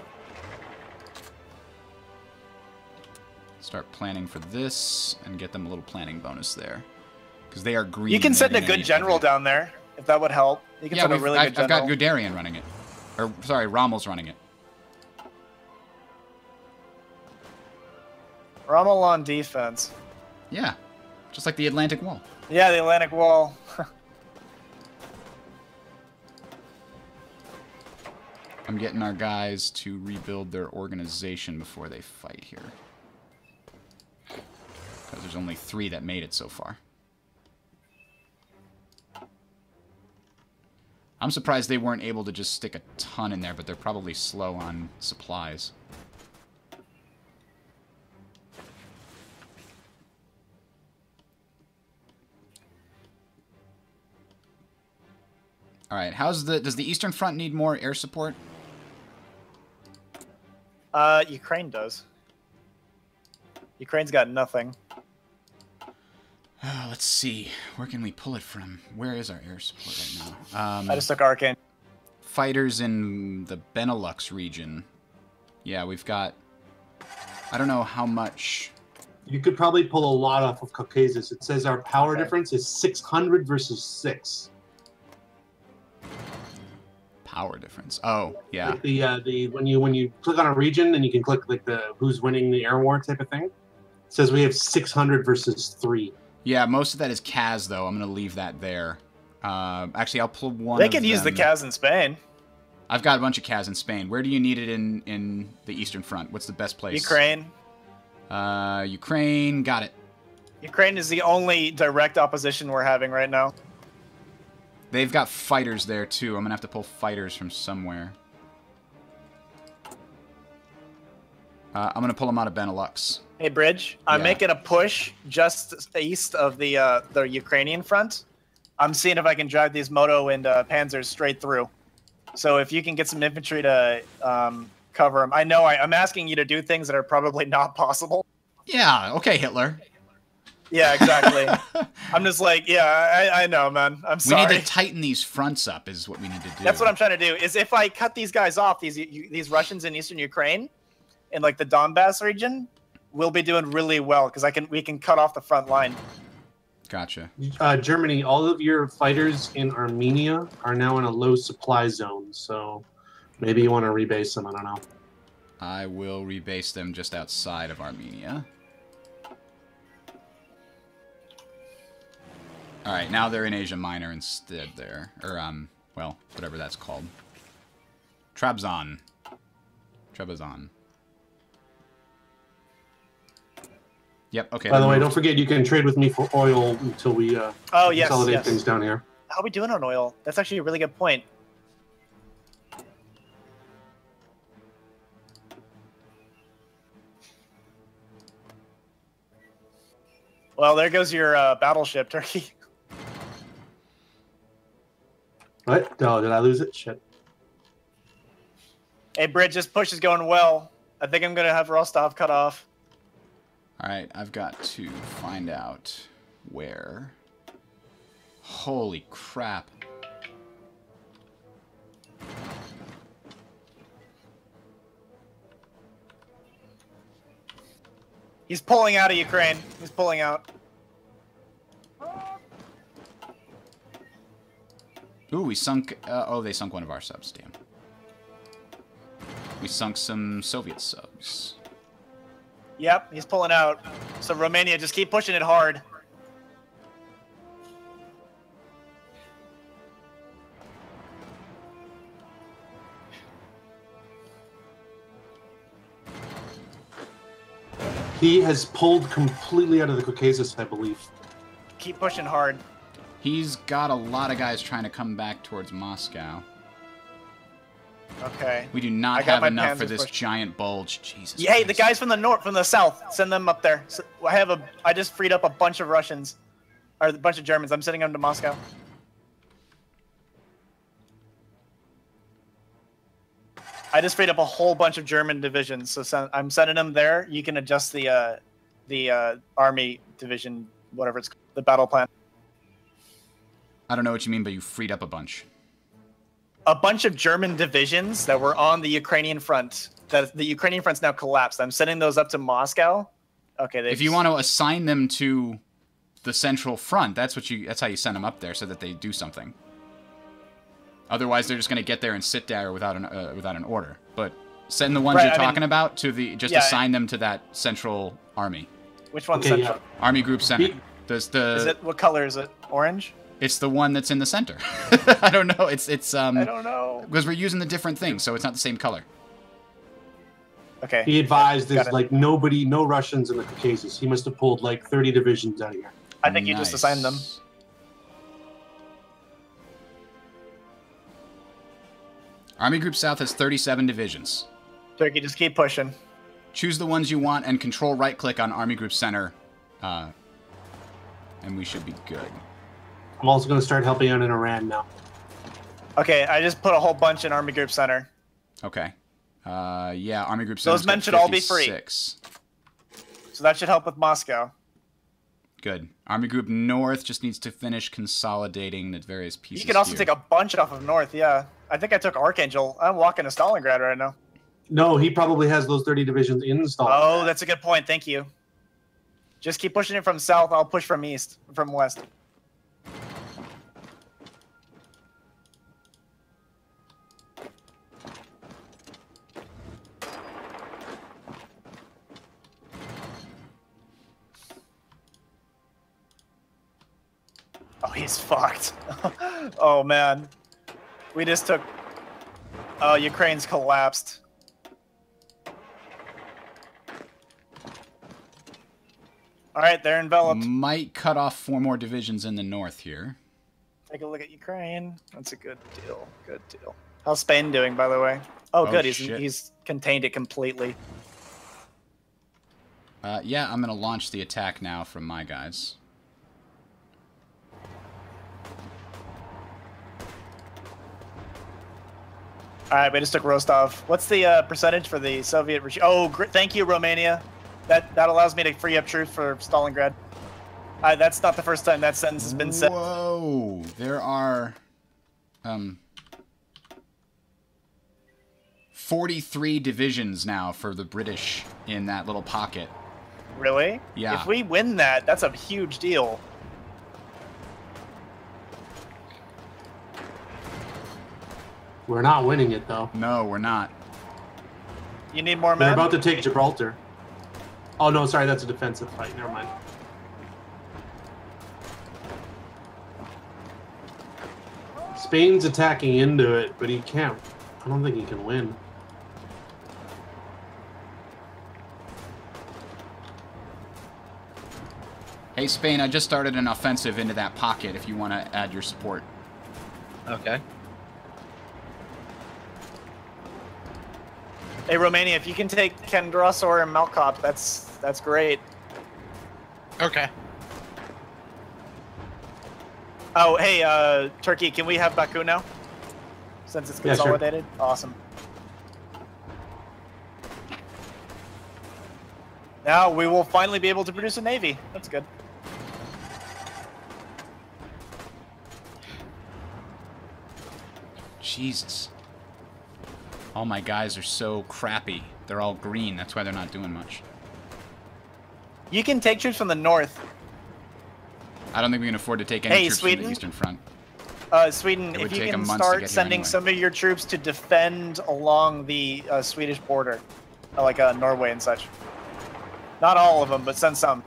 Start planning for this and get them a little planning bonus there. Because they are green. You can send They're a gonna good need general every- down there, if that would help. You can Yeah, send a we've, really I've, good I've got general. Guderian running it. Or, sorry, Rommel's running it. Rommel on defense. Yeah, just like the Atlantic Wall. Yeah, the Atlantic Wall. I'm getting our guys to rebuild their organization before they fight here. Because there's only three that made it so far. I'm surprised they weren't able to just stick a ton in there, but they're probably slow on supplies. All right, how's the does the Eastern Front need more air support? Uh, Ukraine does. Ukraine's got nothing. Uh, let's see. Where can we pull it from? Where is our air support right now? Um, I just took Archangel. fighters in the Benelux region. Yeah, we've got... I don't know how much... You could probably pull a lot off of Caucasus. It says our power Okay. difference is six hundred versus six. Power difference. Oh, yeah. Like the uh, the when you when you click on a region and you can click like the who's winning the air war type of thing. It says we have six hundred versus three. Yeah, most of that is Kaz, though. I'm going to leave that there. Uh, actually, I'll pull one They of could use the them. Kaz in Spain. I've got a bunch of Kaz in Spain. Where do you need it in, in the Eastern Front? What's the best place? Ukraine. Uh, Ukraine. Got it. Ukraine is the only direct opposition we're having right now. They've got fighters there, too. I'm going to have to pull fighters from somewhere. Uh, I'm going to pull them out of Benelux. Hey, Bridge, I'm Yeah. making a push just east of the uh, the Ukrainian front. I'm seeing if I can drive these Moto and uh, Panzers straight through. So if you can get some infantry to um, cover them. I know I, I'm asking you to do things that are probably not possible. Yeah, okay, Hitler. Yeah, exactly. I'm just like, yeah, I, I know, man. I'm We sorry. need to tighten these fronts up is what we need to do. That's what I'm trying to do. Is if I cut these guys off, these you, these Russians in eastern Ukraine, in like the Donbass region, we'll be doing really well because I can we can cut off the front line. Gotcha. Uh, Germany, all of your fighters in Armenia are now in a low supply zone, so maybe you want to rebase them. I don't know. I will rebase them just outside of Armenia. Alright, now they're in Asia Minor instead there. Or, um, well, whatever that's called. Trabzon. Trebizond. Yep, okay. By the they're way, moved. don't forget you can trade with me for oil until we uh, Oh yes, consolidate yes. things down here. How are we doing on oil? That's actually a really good point. Well, there goes your uh, battleship, Turkey. What? Oh, did I lose it? Shit. Hey, Bridge, this push is going well. I think I'm gonna have Rostov cut off. Alright, I've got to find out where. Holy crap. He's pulling out of Ukraine. He's pulling out. Ooh, we sunk... Uh, oh, they sunk one of our subs, damn. We sunk some Soviet subs. Yep, he's pulling out. So Romania, just keep pushing it hard. He has pulled completely out of the Caucasus, I believe. Keep pushing hard. He's got a lot of guys trying to come back towards Moscow. Okay. We do not I got have my enough for panzers this pushed. giant bulge. Jesus. Yeah, hey, the Christ. guys from the north, from the south, send them up there. So I have a. I just freed up a bunch of Russians, or a bunch of Germans. I'm sending them to Moscow. I just freed up a whole bunch of German divisions, so send, I'm sending them there. You can adjust the uh, the uh, army division, whatever it's called, the battle plan. I don't know what you mean, but you freed up a bunch. A bunch of German divisions that were on the Ukrainian front. That the Ukrainian front's now collapsed. I'm sending those up to Moscow. Okay. If you want to assign them to the central front, that's what you. That's how you send them up there, so that they do something. Otherwise, they're just going to get there and sit there without an uh, without an order. But send the ones Right, you're I mean- talking about to the. Just Yeah, assign them to that central army. Which one's Okay, central? yeah. Army group center. He- There's the. Is it what color is it? Orange? It's the one that's in the center. I don't know. It's it's um. I don't know. Because we're using the different things, so it's not the same color. Okay. He advised Got there's it. like nobody, no Russians in the Caucasus. He must have pulled like thirty divisions out of here. I think you just assigned them. Nice. Army Group South has thirty-seven divisions. Turkey, just keep pushing. Choose the ones you want and control right-click on Army Group Center, uh, and we should be good. I'm also going to start helping out in Iran now. Okay, I just put a whole bunch in Army Group Center. Okay. Uh, yeah, Army Group Center. Those men should all be free. So that should help with Moscow. Good. Army Group North just needs to finish consolidating the various pieces. You can also here. take a bunch off of North, yeah. I think I took Archangel. I'm walking to Stalingrad right now. No, he probably has those thirty divisions installed. Oh, that's a good point. Thank you. Just keep pushing it from south. I'll push from east, from west. Oh, he's fucked. Oh, man. We just took... Oh, Ukraine's collapsed. All right, they're enveloped. Might cut off four more divisions in the north here. Take a look at Ukraine. That's a good deal. Good deal. How's Spain doing, by the way? Oh, Oh, good. He's shit. he's contained it completely. Uh, yeah, I'm going to launch the attack now from my guys. All right, we just took Rostov. What's the uh, percentage for the Soviet regime? Oh, gr thank you, Romania. That that allows me to free up troops for Stalingrad. Uh, that's not the first time that sentence has been said. Whoa! There are, um, forty-three divisions now for the British in that little pocket. Really? Yeah. If we win that, that's a huge deal. We're not winning it though. No, we're not. You need more They're men? about to take Gibraltar. Oh no, sorry, that's a defensive fight. Never mind. Spain's attacking into it, but he can't. I don't think he can win. Hey, Spain, I just started an offensive into that pocket if you want to add your support. Okay. Hey, Romania, if you can take Kendrasor and Malkop, that's that's great. Okay. Oh, hey, uh, Turkey, can we have Baku now? Since it's Yeah, sure. consolidated? Awesome. Now we will finally be able to produce a navy. That's good. Jesus. All my guys are so crappy. They're all green. That's why they're not doing much. You can take troops from the north. I don't think we can afford to take any Hey, troops from Sweden? the Eastern Front. Uh, Sweden, It would if you take a can month to start get here sending anyway. some of your troops to defend along the uh, Swedish border, uh, like uh, Norway and such. Not all of them, but send some.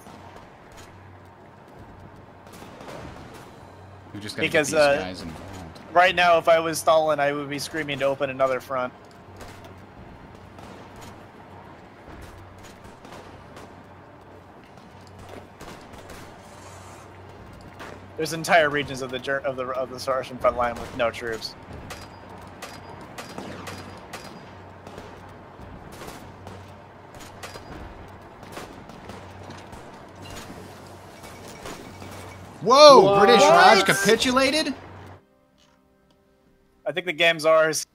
We just got to get Because, these uh, guys involved. Right now, if I was Stalin, I would be screaming to open another front. There's entire regions of the Ger- of the of the Russian front line with no troops. Whoa! What? British Raj What? capitulated? I think the game's ours.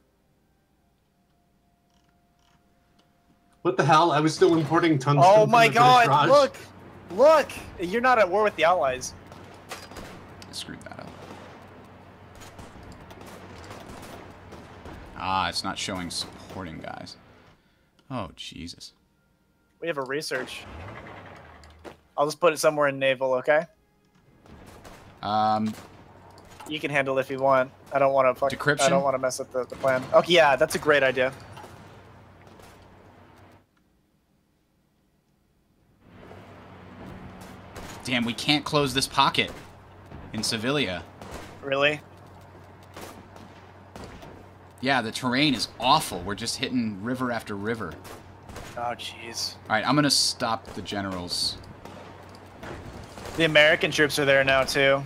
What the hell? I was still importing tungsten. Oh from my the British God! Raj. Look, look! You're not at war with the Allies. I screwed that up. Ah, it's not showing supporting guys. Oh, Jesus. We have a research. I'll just put it somewhere in naval, okay? Um, You can handle it if you want. I don't want to fuck. Decryption? I don't want to mess up the, the plan. Oh yeah, that's a great idea. damn, we can't close this pocket in Sevilla. Really? Yeah, the terrain is awful. We're just hitting river after river. Oh jeez. All right, I'm gonna stop the generals. The American troops are there now too.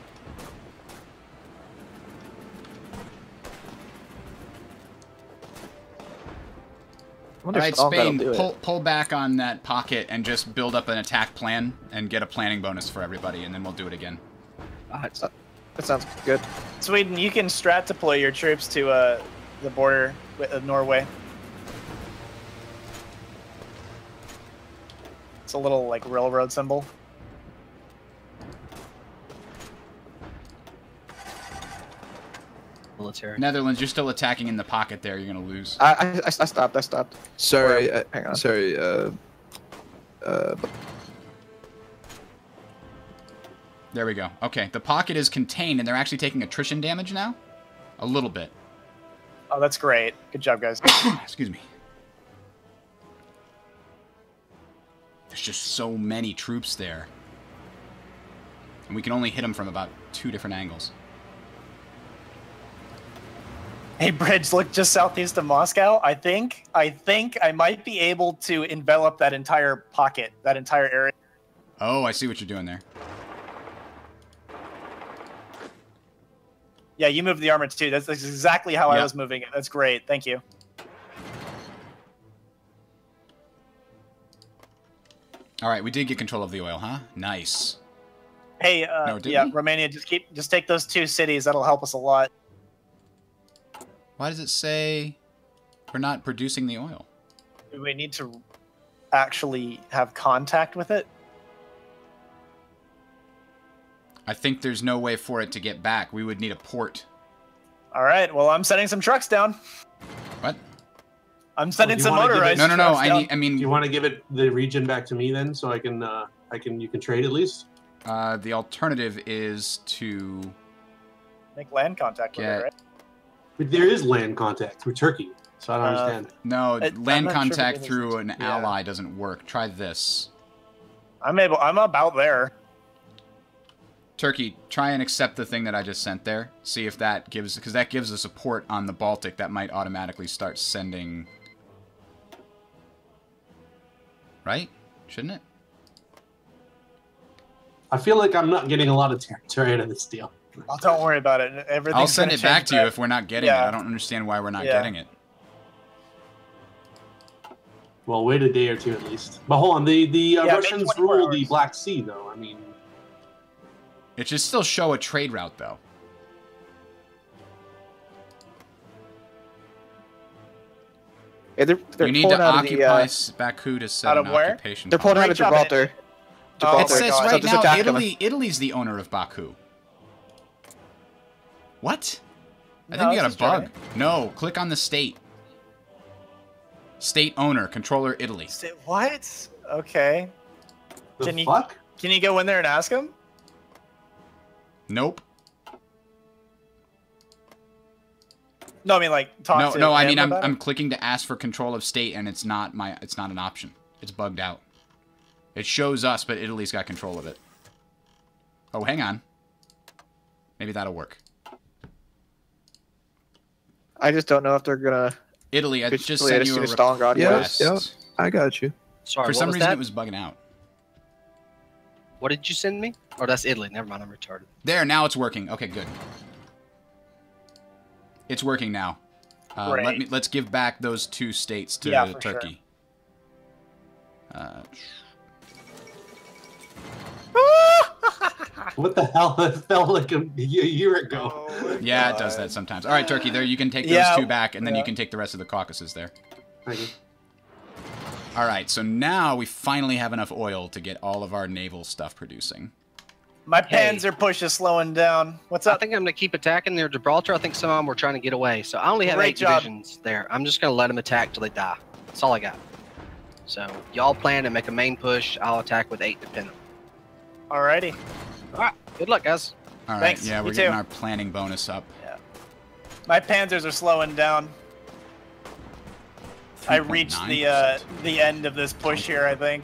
All right, Spain, pull, pull back on that pocket and just build up an attack plan and get a planning bonus for everybody, and then we'll do it again. Uh, it's not, that sounds good. Sweden, you can strat deploy your troops to uh, the border with Norway. It's a little like railroad symbol. Military. Netherlands, you're still attacking in the pocket there. You're gonna lose. I, I, I stopped. I stopped. Sorry, Or, uh, hang on. sorry. Uh, uh, There we go. Okay, the pocket is contained, and they're actually taking attrition damage now? A little bit. Oh, that's great. Good job, guys. Excuse me. There's just so many troops there. And we can only hit them from about two different angles. Hey, Bridge, look just southeast of Moscow. I think, I think I might be able to envelop that entire pocket, that entire area. Oh, I see what you're doing there. Yeah, you moved the armor too. That's, that's exactly how I Yeah. was moving it. That's great. Thank you. All right, we did get control of the oil, huh? Nice. Hey, uh, No, did yeah, we? Romania, just keep, just take those two cities. That'll help us a lot. Why does it say we're not producing the oil? Do we need to actually have contact with it? I think there's no way for it to get back. We would need a port. All right. Well, I'm sending some trucks down. What? I'm sending you some wanna give it- motorized No, no, no. trucks I down. need. I mean, Do you want to give it the region back to me then, so I can, uh, I can, you can trade at least? uh, the alternative is to. Make land contact with Yeah. it, right? But there is land contact through Turkey, so I don't Uh, understand. No, It- I'm land not sure if it contact is- through an yeah. ally doesn't work. Try this. I'm able. I'm about there. Turkey, try and accept the thing that I just sent there. See if that gives, because that gives us a port on the Baltic that might automatically start sending. Right? Shouldn't it? I feel like I'm not getting a lot of territory out of this deal. Oh, don't worry about it. Everything's I'll send gonna it back change to you if we're not getting Yeah. it. I don't understand why we're not Yeah. getting it. Well, wait a day or two at least. But hold on, the the uh, Yeah, maybe Russians twenty-four rule the hours. Black Sea, though. I mean, It should still show a trade route, though. Yeah, they're, they're You need pulling to out occupy of the. Uh, s- Baku to set Out an of where? occupation. they're pulling out Great of job, Gibraltar. Oh, It Gibraltar. says God. So right there's now attack Italy. Italy's the owner of Baku. What? I No, think you it's got a just bug. No, click on the state. State owner, controller Italy. Say- What? Okay. the Can you- fuck? Can you go in there and ask him? Nope. No, I mean like talk No, to no. I him mean, I'm about I'm it? clicking to ask for control of state, and it's not my. It's not an option. It's bugged out. It shows us, but Italy's got control of it. Oh, hang on. Maybe that'll work. I just don't know if they're gonna. Italy, I just Basically, sent as you a soon as Stalingrad Yeah, request. yeah. I got you. Sorry, For what some was reason, that? it was bugging out. What did you send me? Oh, that's Italy. Never mind, I'm retarded. There, now it's working. Okay, good. It's working now. Uh, let me let's give back those two states to Yeah, for Turkey. Uh, What the hell? That felt like a, a year ago. Oh, yeah, God. it does that sometimes. All right, Turkey, there you can take those Yeah, two back, and then yeah. you can take the rest of the Caucasus there. Thank you. All right, so now we finally have enough oil to get all of our naval stuff producing. My Hey. panzer push is slowing down. What's I up? think I'm going to keep attacking near Gibraltar. I think some of them were trying to get away. So I only have Great eight job. divisions there. I'm just going to let them attack till they die. That's all I got. So y'all plan to make a main push. I'll attack with eight dependent. Alrighty. All right. Good luck, guys. All right, Thanks, yeah, me we're getting too. our planning bonus up. My panzers are slowing down. I reached the uh, the end of this push here, I think.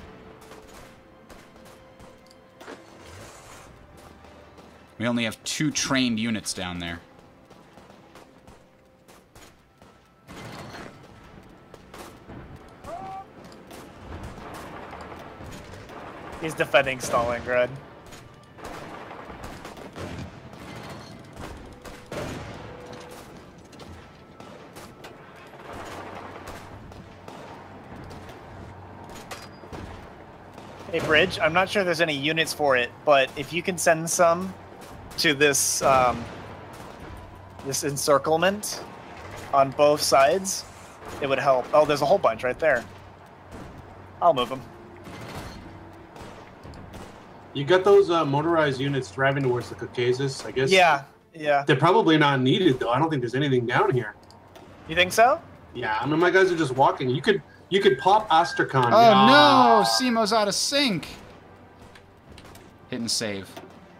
We only have two trained units down there. He's defending Stalingrad. Hey, Bridge, I'm not sure there's any units for it, but if you can send some to this um, this encirclement on both sides, it would help. Oh, there's a whole bunch right there. I'll move them. You got those uh, motorized units driving towards the Caucasus, I guess? Yeah, yeah. They're probably not needed, though. I don't think there's anything down here. You think so? Yeah, I mean, my guys are just walking. You could you could pop Astrakhan. Oh Yeah. no, Simo's out of sync. Hit and save.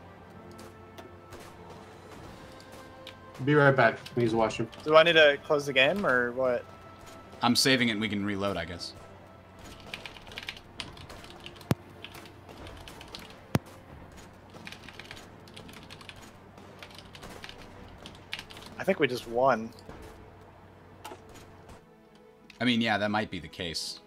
Be right back. Needs washroom. Do I need to close the game or what? I'm saving it and we can reload, I guess. I think we just won. I mean, yeah, that might be the case.